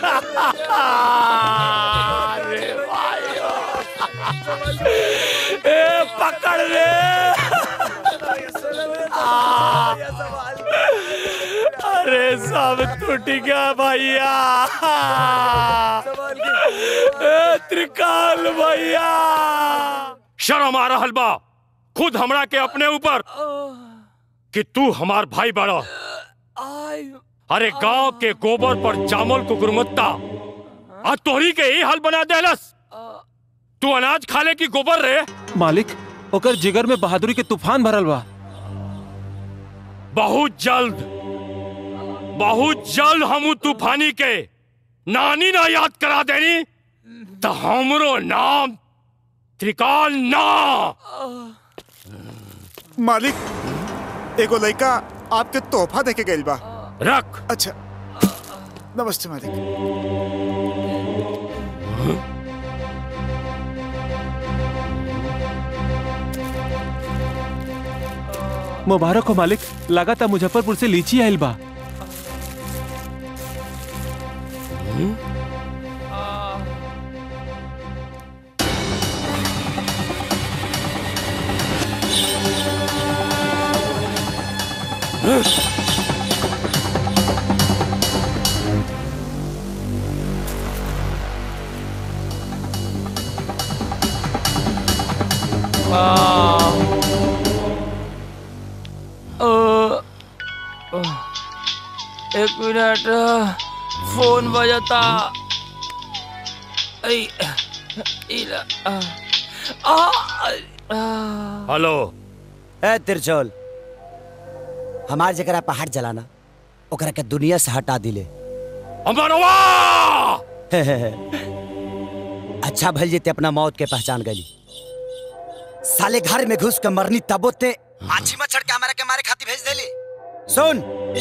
अरे भाइयों, ए पकड़ रे। अरे सब टूट गया भैया। ए त्रिकाल भैया, शर्म आ रहल बा खुद हमरा के अपने ऊपर कि तू हमार भाई बड़ा। अरे गांव के गोबर पर जामल को गुणवत्ता आज तोहरी के ही हाल बना देलस। तू अनाज खाले की गोबर रे। मालिक, ओकर जिगर में बहादुरी के तूफान भरल बा। बहुत जल्द बहुत जल्द हम तूफानी के नानी ना याद करा देनी तो हमरो नाम त्रिकाल ना। मालिक, एगो लड़का आपके तोहफा देके गइल बा। रख। अच्छा, नमस्ते मालिक। मुबारक हो मालिक, लगातार मुजफ्फरपुर से लीची आइल बा। एक मिनट, फोन बजता। हेलो। ए तिरछोल, हमार जगह पहाड़ जलाना ओकरा के दुनिया से हटा दिले। अमरवा! अच्छा भल जेते अपना मौत के पहचान गली। साले घर में घुस के मरनी तबोते माछी मच्छर के हमारे के मारे खाती भेज देली। सुन,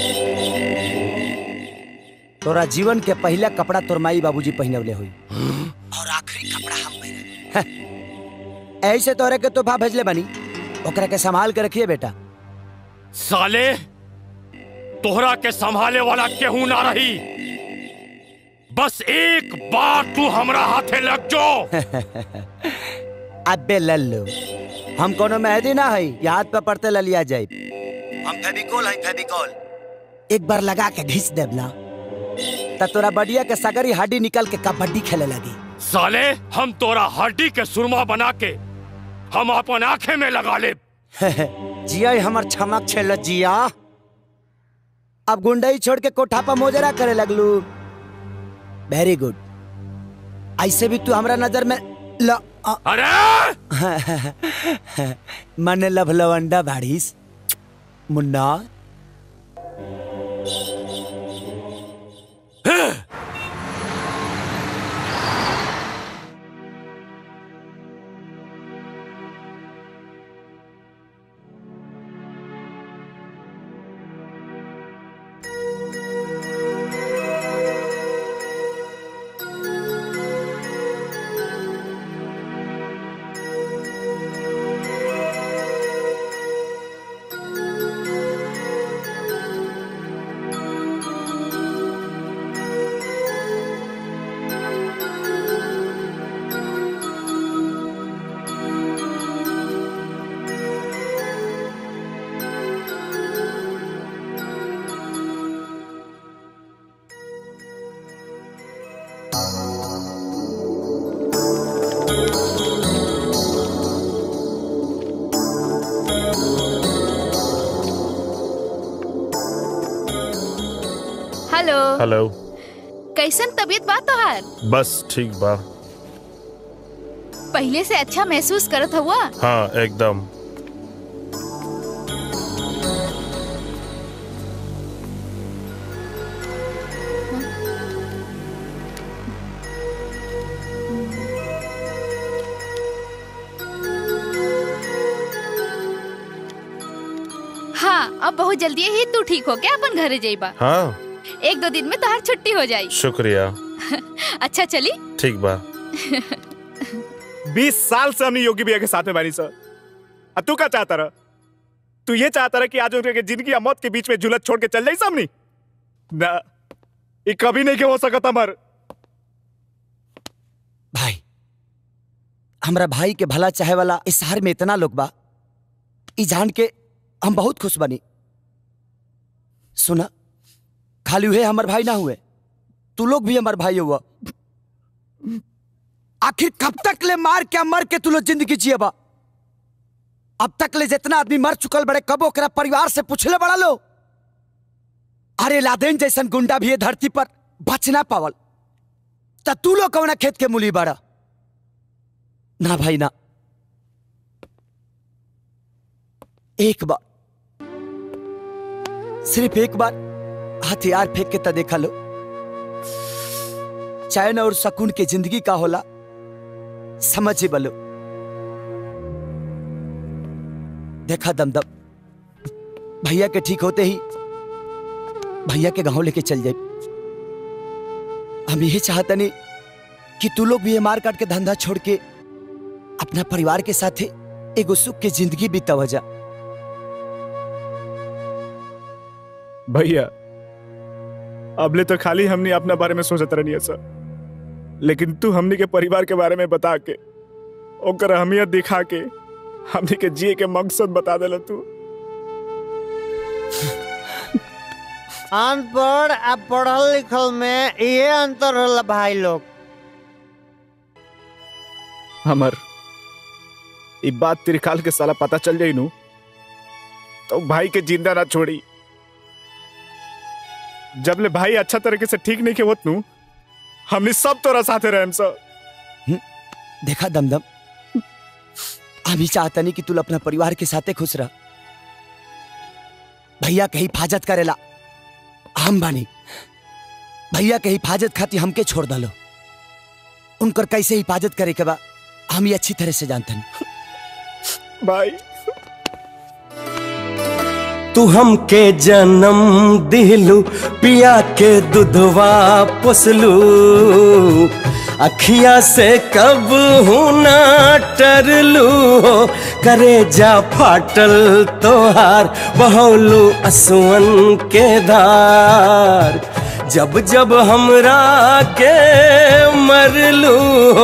तोरा जीवन के पहला कपड़ा तोर माई बाबूजी पहनवले हुई और आखिरी कपड़ा हम पहने। ऐसे तोरे के तोहफा भेजले बनी, ओकरा के संभाल के रखिए बेटा। साले, तोहरा के संभाले वाला केहू ना रही। बस एक बार तू हमरा हाथे लग जो। अबे लल्लू, हम कोनो मेहदी ना है ये हाथ पे पड़ते ललिया जाए। हम फेविकोल है, फेविकोल एक बार लगा के घिस देब ना त तोरा बडिया के सगरी हड्डी निकल के कबड्डी खेले लगी। साले, हम तोरा हड्डी के सुरमा बना के हम अपन आंखें में लगा ले। जिया हमर छमक छेल जिया। अब गुंडई छोड़ के कोठा पर मोजरा करे लगलू। Very good. ऐसे भी तू हमरा नजर में ल अरे मन लभलवंडा भाड़ीस मुन्ना। हेलो। कैसन तबीयत बा तोहार? बस ठीक बा। पहले से अच्छा महसूस करत हुआ? हाँ एकदम। हाँ, अब बहुत जल्दी ही तू ठीक हो के अपन घरे जाइबा। हाँ एक दो दिन में तोहार छुट्टी हो जाई। शुक्रिया। अच्छा चली। ठीक बा। बीस साल से हमने योगी भैया के साथ में बानी सर। अब तू क्या चाहता रहा? तू ये चाहता रहा कि आज उनके जिंदगी या मौत के बीच में झुलत छोड़ के चल जाई सामने? ना, ये कभी नहीं के हो सकता मर। भाई, हमरा भाई के भला चाहे वाला इस शहर में इतना लोग बा, ई जान के हम बहुत खुश बनी। सुना, खाली हुए हमार भाई ना हुए, तू लोग भी हमार भाई हुआ। आखिर कब तक ले मार क्या मर के तू लोग जिंदगी जिए बा? अब तक ले जितना आदमी मर चुकल बड़े, कब ओकरा परिवार से पूछले बड़ा लो? अरे लादेन जैसन गुंडा भी ये धरती पर बच ना पावल, त तू लोग कौना खेत के मूली बड़ा? ना भाई ना। एक बार, सिर्फ एक बार हथियार फेंक के त देखा लो, चैन और सुकून की जिंदगी का होला समझ ही बलो। देखा दमदम, भैया के ठीक होते ही भैया के गांव लेके चल जाए। हम यही चाहते नहीं कि तू लोग भी ये मार काट के धंधा छोड़ के अपना परिवार के साथ एगो सुख की जिंदगी बितावा जा। भैया, अबले तो खाली हमने अपना बारे में सोचत रहनी है सर, लेकिन तू हमनी के परिवार के बारे में बता के, ओकर अहमियत दिखा के, हमनी के जिए के मकसद बता देला तू। अनपढ़ आ पढ़ल लिखल में ये अंतर होला भाई लोग। हमर ये बात त्रिकाल के साला पता चल जाई नू, तो भाई के जिंदा ना छोड़ी। जब ले भाई अच्छा तरीके से ठीक नहीं के होत नू, हमने सब तोरा साथे रहम सर। देखा दमदम, हम ही चाहता नहीं कि तू अपना परिवार के साथे खुश रह। भैया के हिफाजत करेला हम बानी। भैया के हिफाजत खाती हमके छोड़ दलो। उनकर कैसे हिफाजत करे के बा हम ही अच्छी तरह से जानते हैं। भाई, तू हमके जन्म दिलू, पिया के दुधवा पोसलू, अखिया से कब हुना टरलू, करे जा फाटल तोहार बहौलू असुअन के धार, जब जब हमरा के मरलू,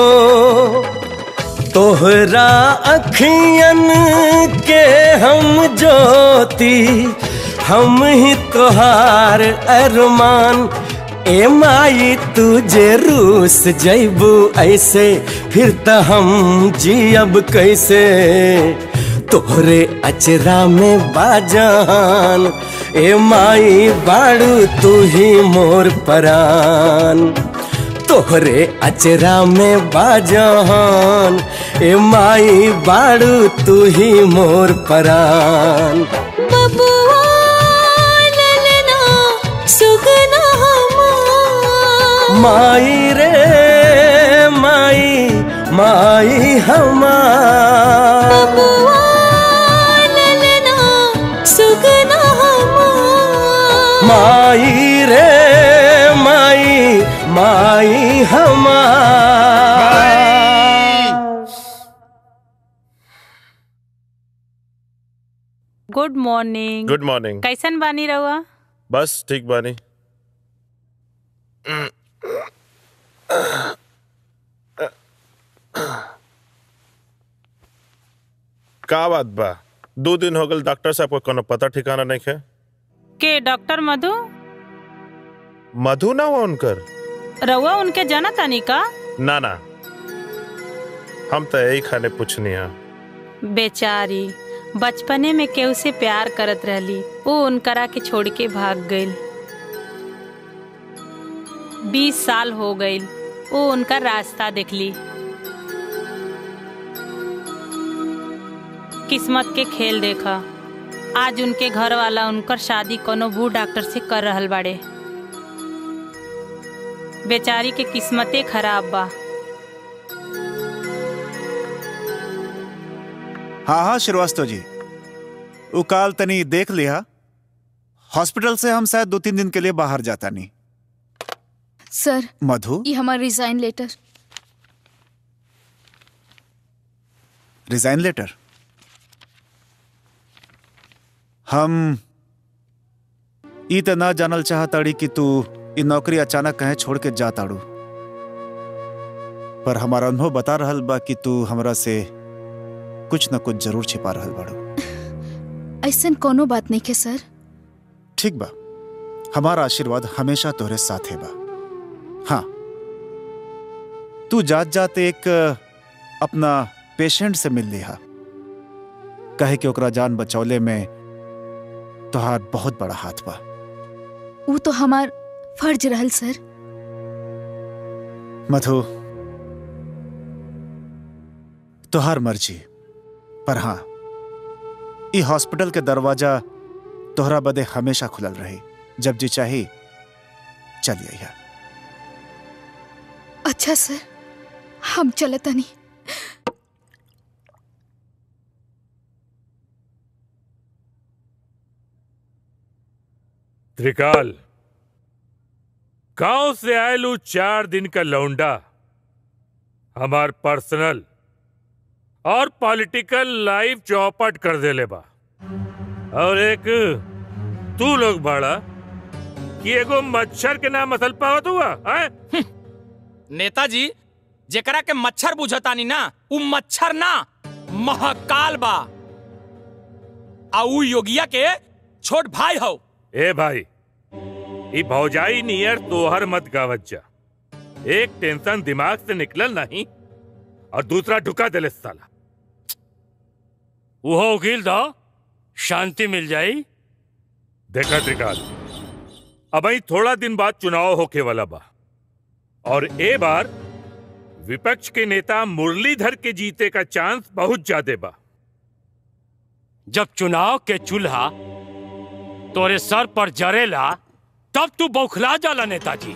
तोहरा अखियन के हम ज्योति, हम ही तोहार अरमान। ए माई तुझे रूस जैबू ऐसे, फिर त हम जियब कैसे, तोहरे अचरा में बाजान। ए माई बाड़ू तू ही मोर परान, तोहरे अचरा में बाजान। ए माई बाड़ू तू ही मोर परान। बबुआ ललना सुगना हमार, माई रे माई, माई हमार। बबुआ ललना सुगना हमार, माई रे माई, माई हमार। Good morning. Good morning. कैसन बानी रहुआ? बस ठीक बानी। का बात बा? दो दिन हो गल डॉक्टर साहब को कोनो पता ठिकाना नहीं है। के डॉक्टर मधु? मधु ना हुआ उनकर? रहुआ उनके जाना तानी का? ना ना, हम तो यही खाने पूछनी है। बेचारी बचपने में केहू से प्यार करत रहली, वो उनकरा के छोड़ के भाग गई। बीस साल हो गई वो उनका रास्ता देखली। किस्मत के खेल देखा, आज उनके घर वाला उनकर शादी कोनो बूढ़ डॉक्टर से कर रहल बाड़े। बेचारी के किस्मते खराब बा। हाँ हाँ श्रीवास्तव जी, वो काल तनी देख लिया। हॉस्पिटल से हम शायद दो तीन दिन के लिए बाहर जाता नहीं। सर मधु, ये हमारा रिजाइन लेटर। Resign letter? हम ई त ना जानल चाहताड़ी कि तू ई नौकरी अचानक कहे छोड़ के जा ताड़ू, पर हमारा अनुभव बता रहल बा कि तू हमरा से कुछ न कुछ जरूर छिपा रहल बाड़ू। ऐसा कोनो बात नहीं है सर। ठीक बा, हमारा आशीर्वाद हमेशा तोहरे साथ है बा। हाँ, तू जात जात एक अपना पेशेंट से मिल लिहा, कहे कि ओकरा जान बचौले में तोहार बहुत बड़ा हाथ बा। वो तो हमार फर्ज रहल सर। मधु, तोहार मर्जी, पर हाँ, ई हॉस्पिटल के दरवाजा तोहरा बदे हमेशा खुलल रही। जब जी चाही चलिए। यहाँ अच्छा सर, हम चलता नहीं। त्रिकाल, गांव से आयलू चार दिन का लौंडा हमार पर्सनल और पॉलिटिकल लाइफ चौपट कर दे ले बा। और एक तू लोग बड़ा कि एगो मच्छर के नाम असल पावत हुआ है? नेताजी, जेकरा के मच्छर बुझतानी ना, उ मच्छर ना महाकाल बा। आ उ योगिया के छोट भाई हो। ए भाई, ई भौजाई नियर तोहर मत गावत जा। एक टेंशन दिमाग से निकलल नहीं और दूसरा ढुका दिले साला। वो वकील दो, शांति मिल जाई। देखा त्रिकाल, अब ही थोड़ा दिन बाद चुनाव होके वाला बा और ए बार विपक्ष के नेता मुरलीधर के जीते का चांस बहुत ज्यादा बा। जब चुनाव के चूल्हा तोरे सर पर जरेला तब तू बौखला जाला नेताजी।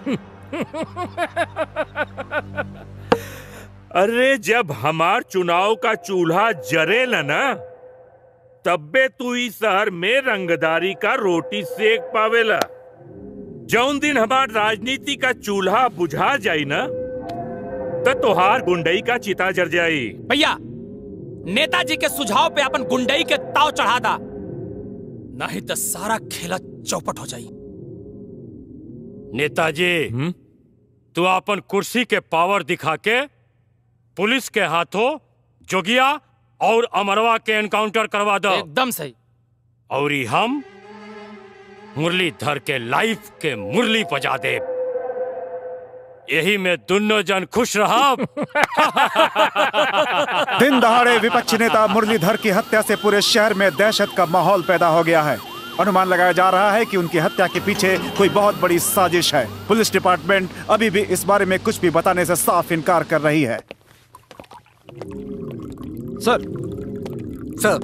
अरे जब हमार चुनाव का चूल्हा जरेला ना, तब्बे तू इस शहर में रंगदारी का रोटी सेक पावेला। जौन दिन हमार राजनीति का चूल्हा बुझा जाई ना, तो तोहार गुंडई का चिता जर जाई। भैया, नेताजी के सुझाव पे अपन गुंडई के ताव चढ़ा दा, नहीं तो सारा खेला चौपट हो जाई। नेताजी, तू अपन कुर्सी के पावर दिखा के पुलिस के हाथों जोगिया और अमरवा के एनकाउंटर करवा दो। एकदम सही। और हम मुरलीधर के लाइफ के मुरली बजा दे। यही में दोनों जन खुश रहा। दिन दहाड़े विपक्षी नेता मुरलीधर की हत्या से पूरे शहर में दहशत का माहौल पैदा हो गया है। अनुमान लगाया जा रहा है कि उनकी हत्या के पीछे कोई बहुत बड़ी साजिश है। पुलिस डिपार्टमेंट अभी भी इस बारे में कुछ भी बताने से साफ इनकार कर रही है। सर सर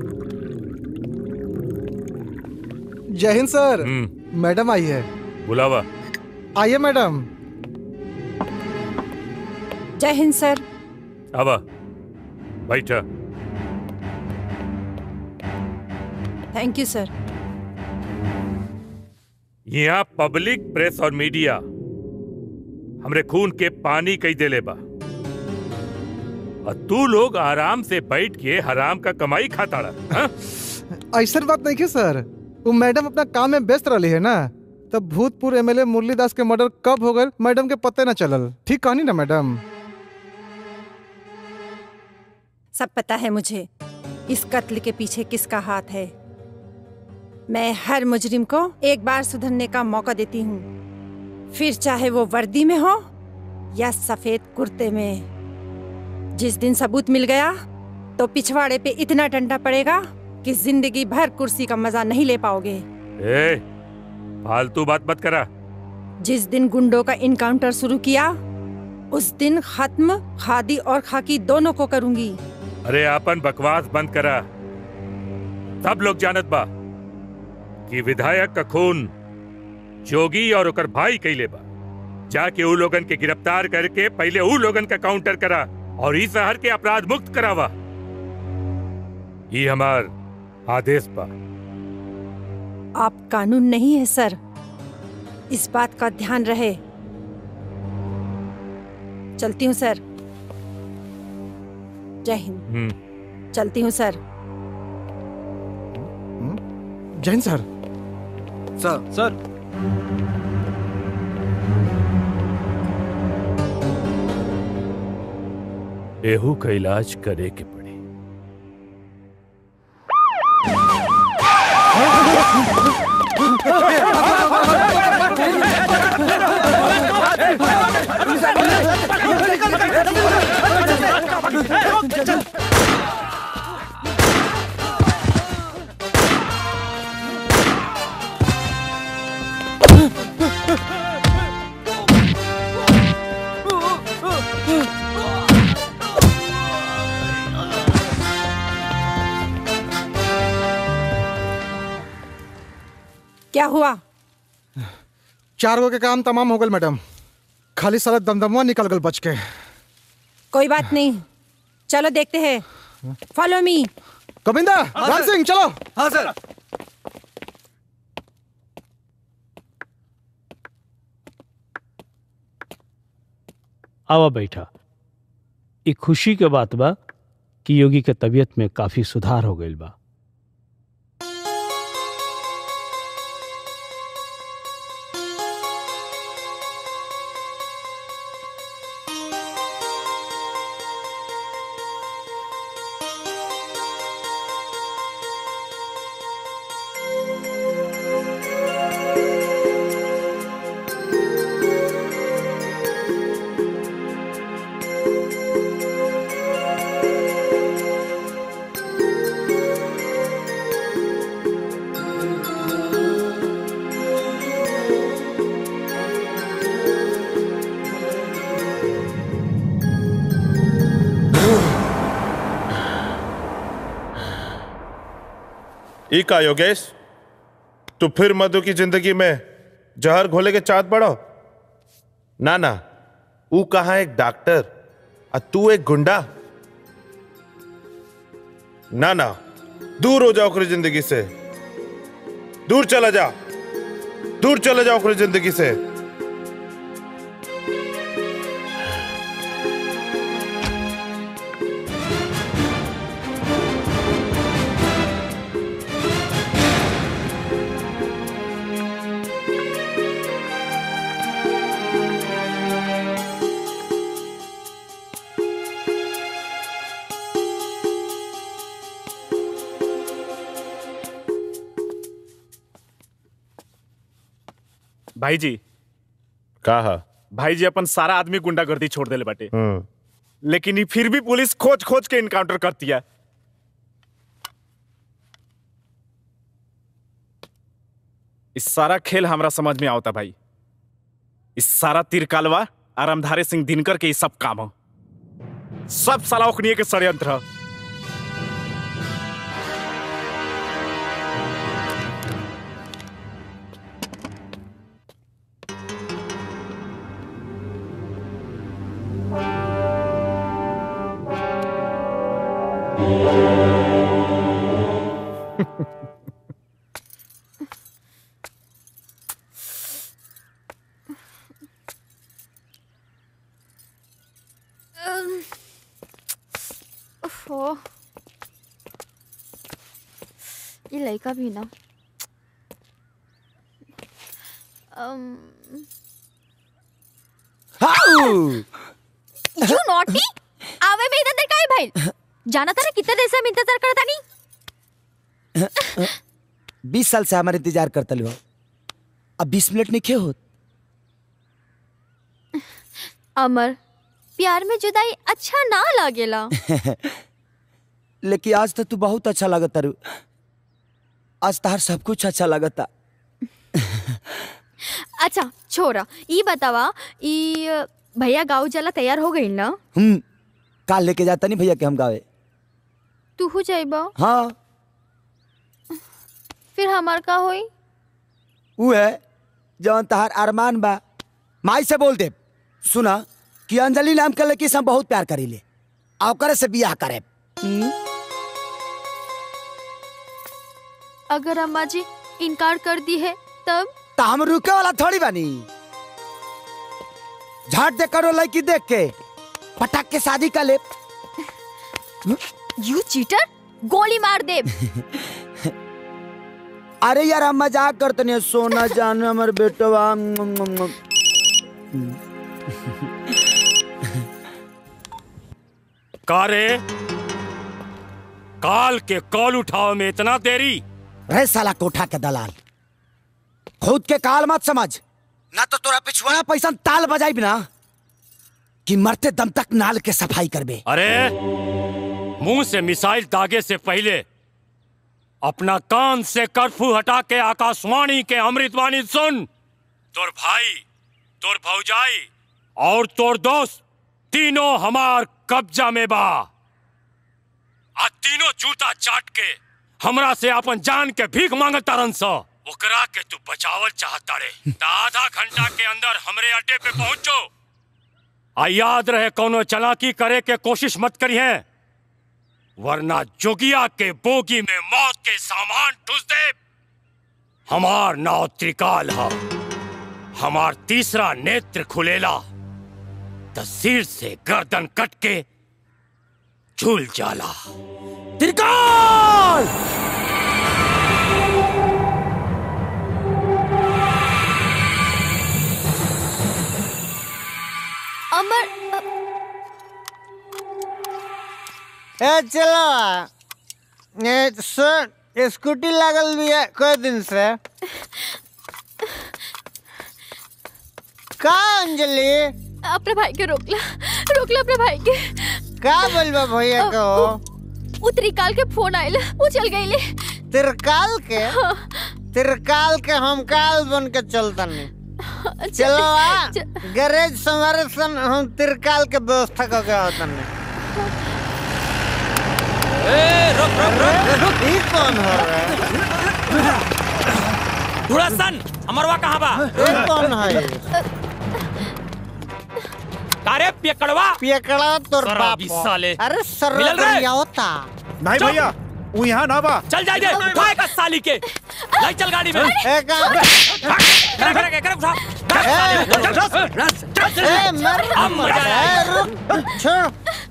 जय हिंद सर। मैडम आई है। बुलावा। आइए मैडम। जय हिंद सर। आवा, बैठा। Thank you sir. यहाँ पब्लिक, प्रेस और मीडिया हमरे खून के पानी कई देले बा और तू लोग आराम से बैठ के हराम का कमाई खाता रहा। ऐसा बात नहीं है सर, वो मैडम अपना काम में व्यस्त रही है ना, तब भूतपूर्व एमएलए मुरलीदास के मर्डर कब हो गए मैडम के पते न चलल। ठीक कहानी ना मैडम? सब पता है मुझे इस कत्ल के पीछे किसका हाथ है। मैं हर मुजरिम को एक बार सुधरने का मौका देती हूँ, फिर चाहे वो वर्दी में हो या सफेद कुर्ते में। जिस दिन सबूत मिल गया तो पिछवाड़े पे इतना डंडा पड़ेगा कि जिंदगी भर कुर्सी का मजा नहीं ले पाओगे। ए, फालतू बात मत करा। जिस दिन गुंडों का इनकाउंटर शुरू किया उस दिन खत्म खादी और खाकी दोनों को करूंगी। अरे आपन बकवास बंद करा। सब लोग जानत बा कि विधायक का खून जोगी और ओकर भाई कैले बा। जाके ऊ लोगन के गिरफ्तार करके पहले ऊ लोगन का काउंटर करा और इस शहर के अपराध मुक्त करावा। ये हमार आदेश बा। आप कानून नहीं है सर, इस बात का ध्यान रहे। चलती हूँ सर। जय हिंद। चलती हूँ सर। जय हिंद सर। सर सर एहू का इलाज करे के पड़ी। क्या हुआ? चार गो के काम तमाम हो गल मैडम, खाली साला दमदमवा निकल गल बच के। कोई बात नहीं, चलो देखते हैं। Follow me. गोविंदा, राम सिंह चलो। हाँ सर। आवा बैठा। एक खुशी के बात बा कि योगी के तबीयत में काफी सुधार हो गईल बा। ई का योगेश, तू फिर मधु की जिंदगी में जहर घोले के चाहत बड़ो? ना ना, ऊ कहा एक डॉक्टर और तू एक गुंडा। ना ना, दूर हो जाओ ओकरी जिंदगी से। दूर चला जा, दूर चला जाओ ओकरी जिंदगी से। भाई जी कहा भाई जी अपन सारा आदमी गुंडागर्दी छोड़ देले बाटे, लेकिन ये फिर भी पुलिस खोज खोज के इनकाउंटर करती है। इस सारा खेल हमरा समझ में आवता भाई। इस सारा तिरकालवा और रामधारी सिंह दिनकर के ये सब काम हो, सब साला ओखनिये के षड्यंत्र है। ओह, ये लड़का भी ना। um, You naughty? आवे में इधर काहे भाई? जाना था ना कितने देर से हम इंतजार करता नहीं? बीस साल से हमारे इंतजार करता लो, अब बीस मिनट नहीं खे हो। अमर, प्यार में जुदाई अच्छा ना लागेला। लेकिन आज तो तू बहुत अच्छा लगता रू। आज तार सब कुछ अच्छा लगता। अच्छा छोरा ई बतावा ई भैया गाँव जाला तैयार हो गई ना? हम काल लेके जाता नहीं भैया के हम गावे। तू हो जाइबा? हाँ। फिर हमार का होई? वो है जौन तहार अरमान बा माई से बोल दे सुना कि अंजलि नाम के लड़की से हम बहुत प्यार करी ले और करे से बियाह करे। अगर अम्मा जी इनकार कर दी है तब? तो हम रुके वाला थोड़ी बानी। झाट दे करो लड़की देख के पटक के शादी कर ले। यू चीटर, गोली मार दे। अरे यार हम मजाक करते नहीं, सोना जान हमारे बेटवा। कारे काल के कॉल उठाओ में इतना देरी? रे साला कोठा के दलाल, खुद के काल मत समझ ना तो तोरा पिछवाड़ा पैसा ताल बजाई बिना कि मरते दम तक नाल के सफाई करबे। अरे मुंह से मिसाइल दागे से पहले अपना कान से कर्फ्यू हटा के आकाशवाणी के अमृतवाणी सुन। तोर भाई, तोर भौजाई और तोर दोस्त तीनों हमार कब्जा में बा। आ तीनों जूता चाट के हमरा से अपन जान के भीख मांगत तारन सा। ओकरा के तू बचावल चाहता रे। आधा घंटा के अंदर हमरे अड्डे पे पहुंचो। आ याद रहे कोनो चालाकी करे के कोशिश मत करिए, वरना जोगिया के बोगी में मौत के सामान ठुस दे। हमार नाव त्रिकाल है, हमार तीसरा नेत्र खुलेला तो सिर से गर्दन कट के झूल जाला। त्रिकाल! अमर ए चलो ए सुन, स्कूटी लागल भी है कई दिन से। का अंजलि? अपने भाई के रोकला, रोकला अपने भाई के। का बोलबा भैया को? वो त्रिकाल के फोन आइल, वो चल गईले। त्रिकाल के? हाँ। त्रिकाल के हम काल बन के चलता नहीं। चलो आ गैरेज संवारे सन, हम त्रिकाल के व्यवस्था कर के होता नहीं। ए रुक रुक रुक रुक। ये कौन हो रहा है? थोड़ा सन अमरवा कहाँ बा? ये कौन है? अरे पियकड़वा, पियकड़ा तोर बाप साले। अरे सर होता नहीं भैया, वो यहाँ ना बा। चल जाए दे, उठाए का साली के। लाई चल गाड़ी में। एक करे करे करे उठा। ए मर हम जाए। रुक छोड़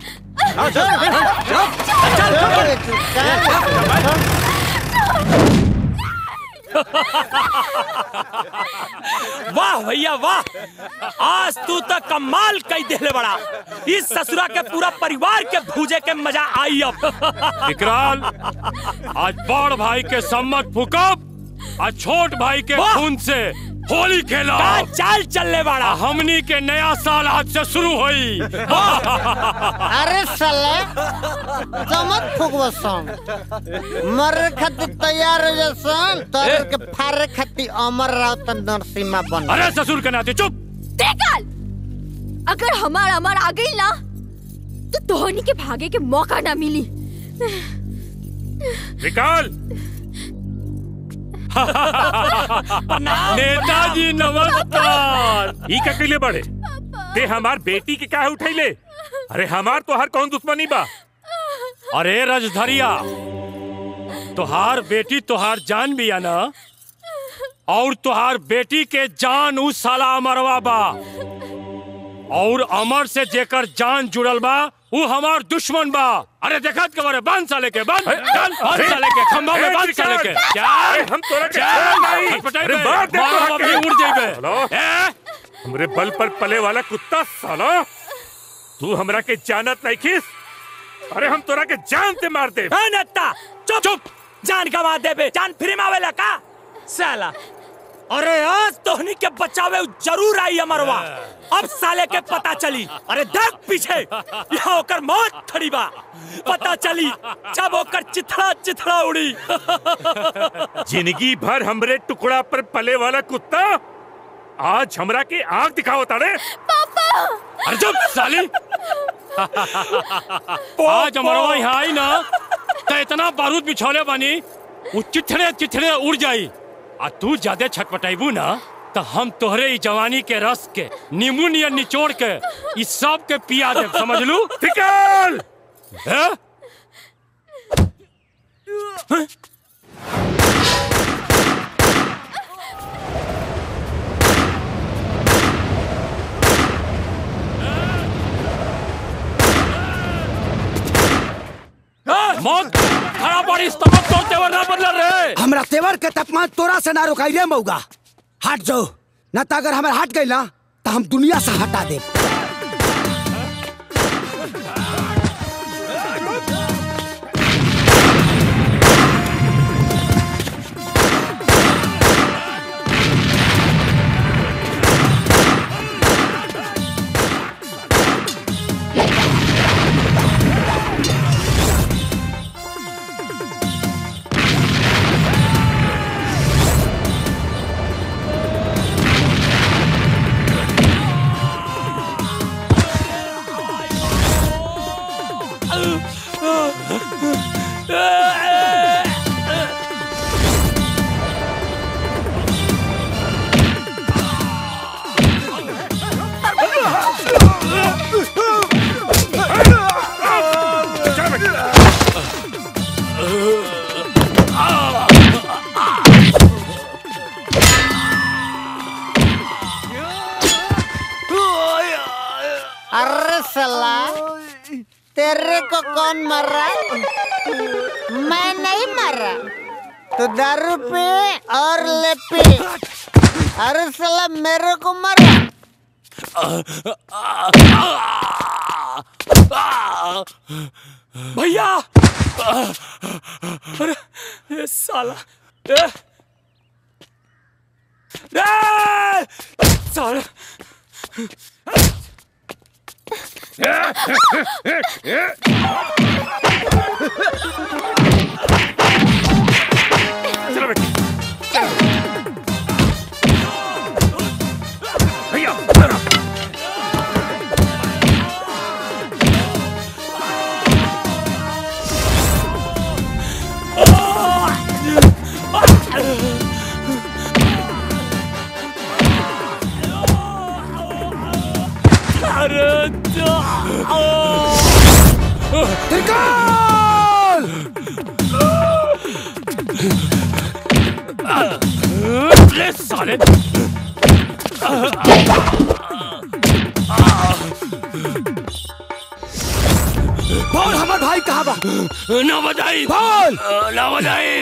वाह भैया वाह, आज तू तो कमाल कई देले बड़ा। इस ससुरा के पूरा परिवार के भूजे के मजा आई। अब विकराल, आज बड़ भाई के सम्मत फुकब, आज छोट भाई के खून से होली खेला। चाल चलने वाला हमनी के नया साल आज से शुरू हुई। अरे साले चमक फुकबो सन, मरे खातिर तैयार हो जा सन, तोर के फारे खातिर अमर राउत नरसिम्हा बन। अरे ससुर के नाते चुप। त्रिकाल, अगर हमार अमर आ गई ना तो तोहनी के भागे के मौका ना मिली। विकराल, नेताजी नमस्कार। ई का कइले बड़े ते हमार बेटी के काहे उठैले? अरे हमार तो हर कौन दुश्मनी बा? अरे रजधरिया, तोहार बेटी तोहार जान भी ना, और तोहार बेटी के जान उस साला अमरवा बा, और अमर से जेकर जान जुड़ल बा वो हमार दुश्मन बा। अरे देखत के बारे बांध साले के, बांध चल, बांध साले के खंभा में, बांध साले के। चल हम तोरा के नहीं, अरे मार दे तो अभी उड़ जाइबे। हमरे बल पर पले वाला कुत्ता साला, तू हमरा के जानत नहीं खिस। अरे हम तोरा के जान से मार दे। ए नेता चुप चुप, जान गवा देबे, जान फ्री में आवेला का साला? अरे आज तोहनी के बचावे जरूर आई अमरवा। अब साले के पता चली। अरे देख पीछे, यहाँ होकर मौत खड़ी बा। पता चली जब होकर चिथड़ा चिथड़ा उड़ी। जिंदगी भर हमरे टुकड़ा पर पले वाला कुत्ता आज हमरा के आंख दिखाओ तारे। पापा अरे जब साली आज हमारा यहाँ आई ना तो इतना बारूद बिछौले बानी वो चिथड़े चिथड़े उड़ जाई। आ तू ज्यादा छटपटाइबू ना तो हम तोहरे ई जवानी के रस के नींबू नियर निचोड़ के इस सब के पिया दे, समझ लू? निकल। हैं? हैं? मौत खराब बड़ी स्टमक तो तेवर ना बदल रहे। हमरा तेवर के तापमान तोरा से ना रोकाई रे मौगा। हट जाओ ना तो अगर हमारे हट गई ना तो हम दुनिया से हटा दे। अरे साला तेरे को कौन मारा? मैं नहीं मारा। तो दारू पी और ले पी। अरे साला मेरे को मारा। भैया अरे ये साला ए, ए, साला चलो बेटी भैया अरे साले बोल हमार भाई कहाँ बा? ना बजाई बोल ना बजाई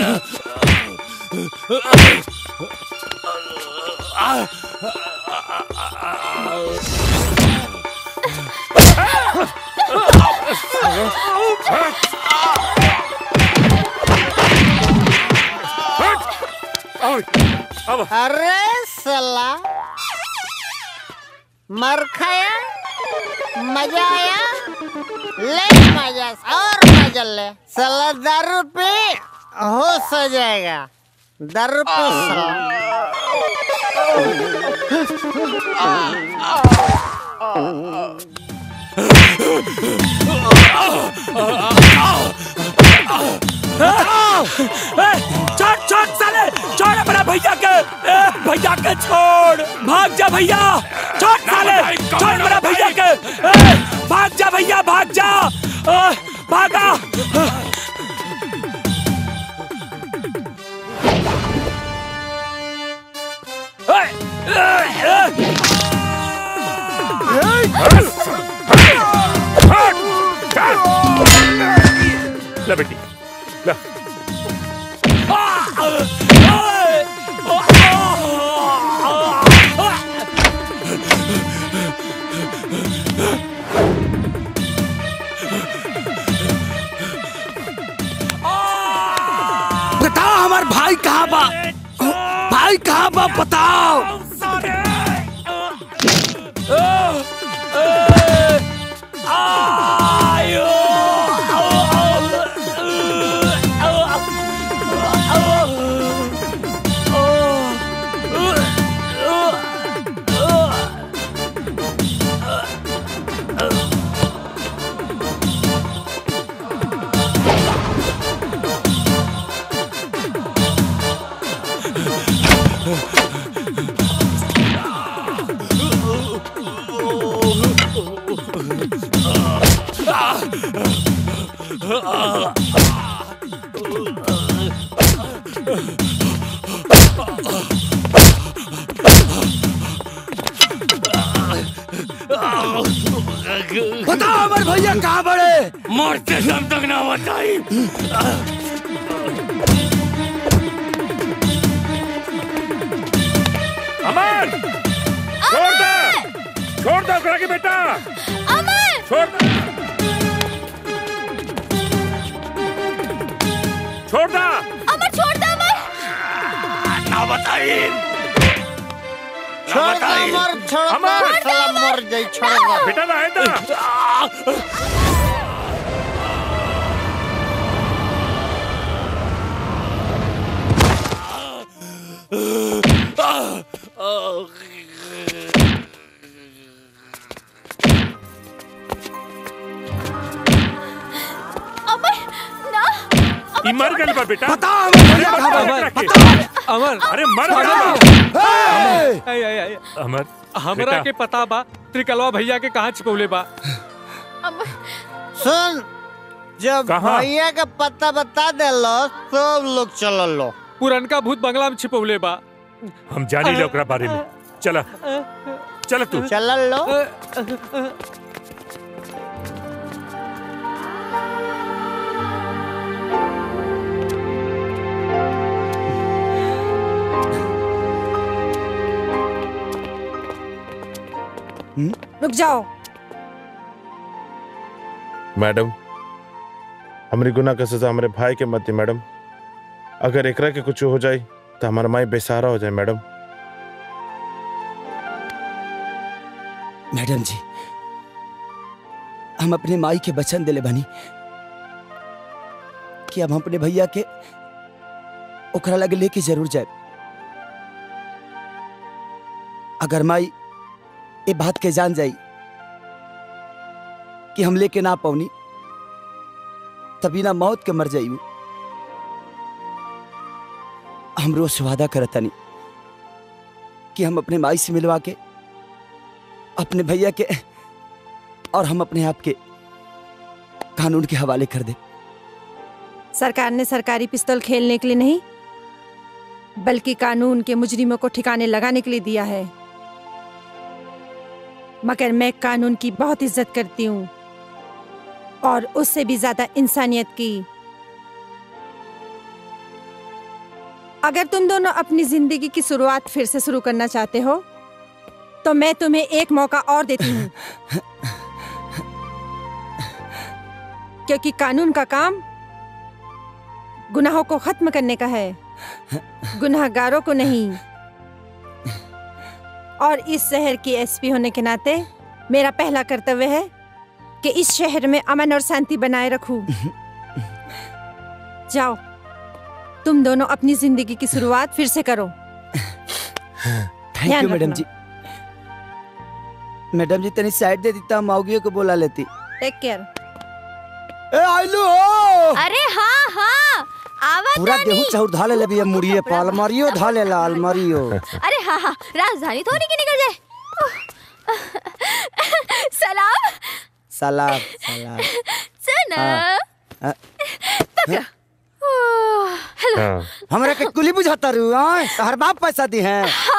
अरे साला मर खाया, मजा आया, ले मजा और मजा ले। साला दारू पी होश हो जाएगा। दारू पी छोड़ छोड़ साले, छोड़ अपना भैया के, भैया के छोड़, भाग जा भैया, छोड़ साले, छोड़ मेरा भैया के, भाग जा भैया, भाग जा, भागा। ले बेटी ले। बताओ हमार भाई कहाँ बा? भाई कहाँ बा बताओ। बताओ अमर भैया कहाँ बड़े? मरते दम तक ना बताई। अमर छोड़ दे, छोड़ दो करा के बेटा। अमर छोड़ दे, छोड़ दे। अमर छोड़ दे अमर। ना बताई, छोड़ दे अमर, छोड़ दे, साला मर जाई, छोड़ दे बेटा ना है ना। अमर ना ई मर गए बा बेटा। बताओ अमर भैया कहाँ बड़े? बताओ अमर अरे मर गए। अमर हमरा के पता बा त्रिकलवा भैया के कहाँ छिपौले बा। सुन, जब कहाँ? भैया का पता बता दे लो सब लोग चल लो। पुरनका भूत बंगला में छिपौले बा। हम जानी लो ओकरा बारे में। चला चला तू चल लो। रुक जाओ। मैडम, हमारी गुनाह का सजा हमारे भाई के मत दी मैडम। अगर एकरा के कुछ हो जाए तो हमारा माई बेसहारा हो जाए मैडम। मैडम जी, हम अपने माई के वचन दिले बनी कि अब हम अपने भैया के ओकरा लगे लेके जरूर जाए। अगर माई ये बात के जान जाई कि हम लेके ना पौनी तभी ना मौत के मर जाई। हम रोज वादा करतनी कि हम अपने माई से मिलवा के अपने भैया के और हम अपने आप के कानून के हवाले कर दे। सरकार ने सरकारी पिस्तौल खेलने के लिए नहीं बल्कि कानून के मुजरिमों को ठिकाने लगाने के लिए दिया है। मगर मैं कानून की बहुत इज्जत करती हूँ और उससे भी ज्यादा इंसानियत की। अगर तुम दोनों अपनी जिंदगी की शुरुआत फिर से शुरू करना चाहते हो तो मैं तुम्हें एक मौका और देती हूँ, क्योंकि कानून का काम गुनाहों को खत्म करने का है, गुनाहगारों को नहीं। और इस शहर की एसपी होने के नाते मेरा पहला कर्तव्य है कि इस शहर में अमन और शांति बनाए रखूं। जाओ, तुम दोनों अपनी जिंदगी की शुरुआत फिर से करो। Thank you madam ji. Madam ji तनी साइड दे देता, माऊगियों को बोला लेती। Take care. ए आइलू हो। अरे हाँ हाँ आवाज पूरा गेहूं चाउर धाले ले बिया मुड़िए पाल मारियो धाले लाल मारियो। अरे हाँ हाँ राजधानी थोड़ी की निकल जाए। सलाम सलाम सलाम। सुना पकड़ा। हेलो। हमरा के कुली बुझाता रू, हर बाप पैसा दी है।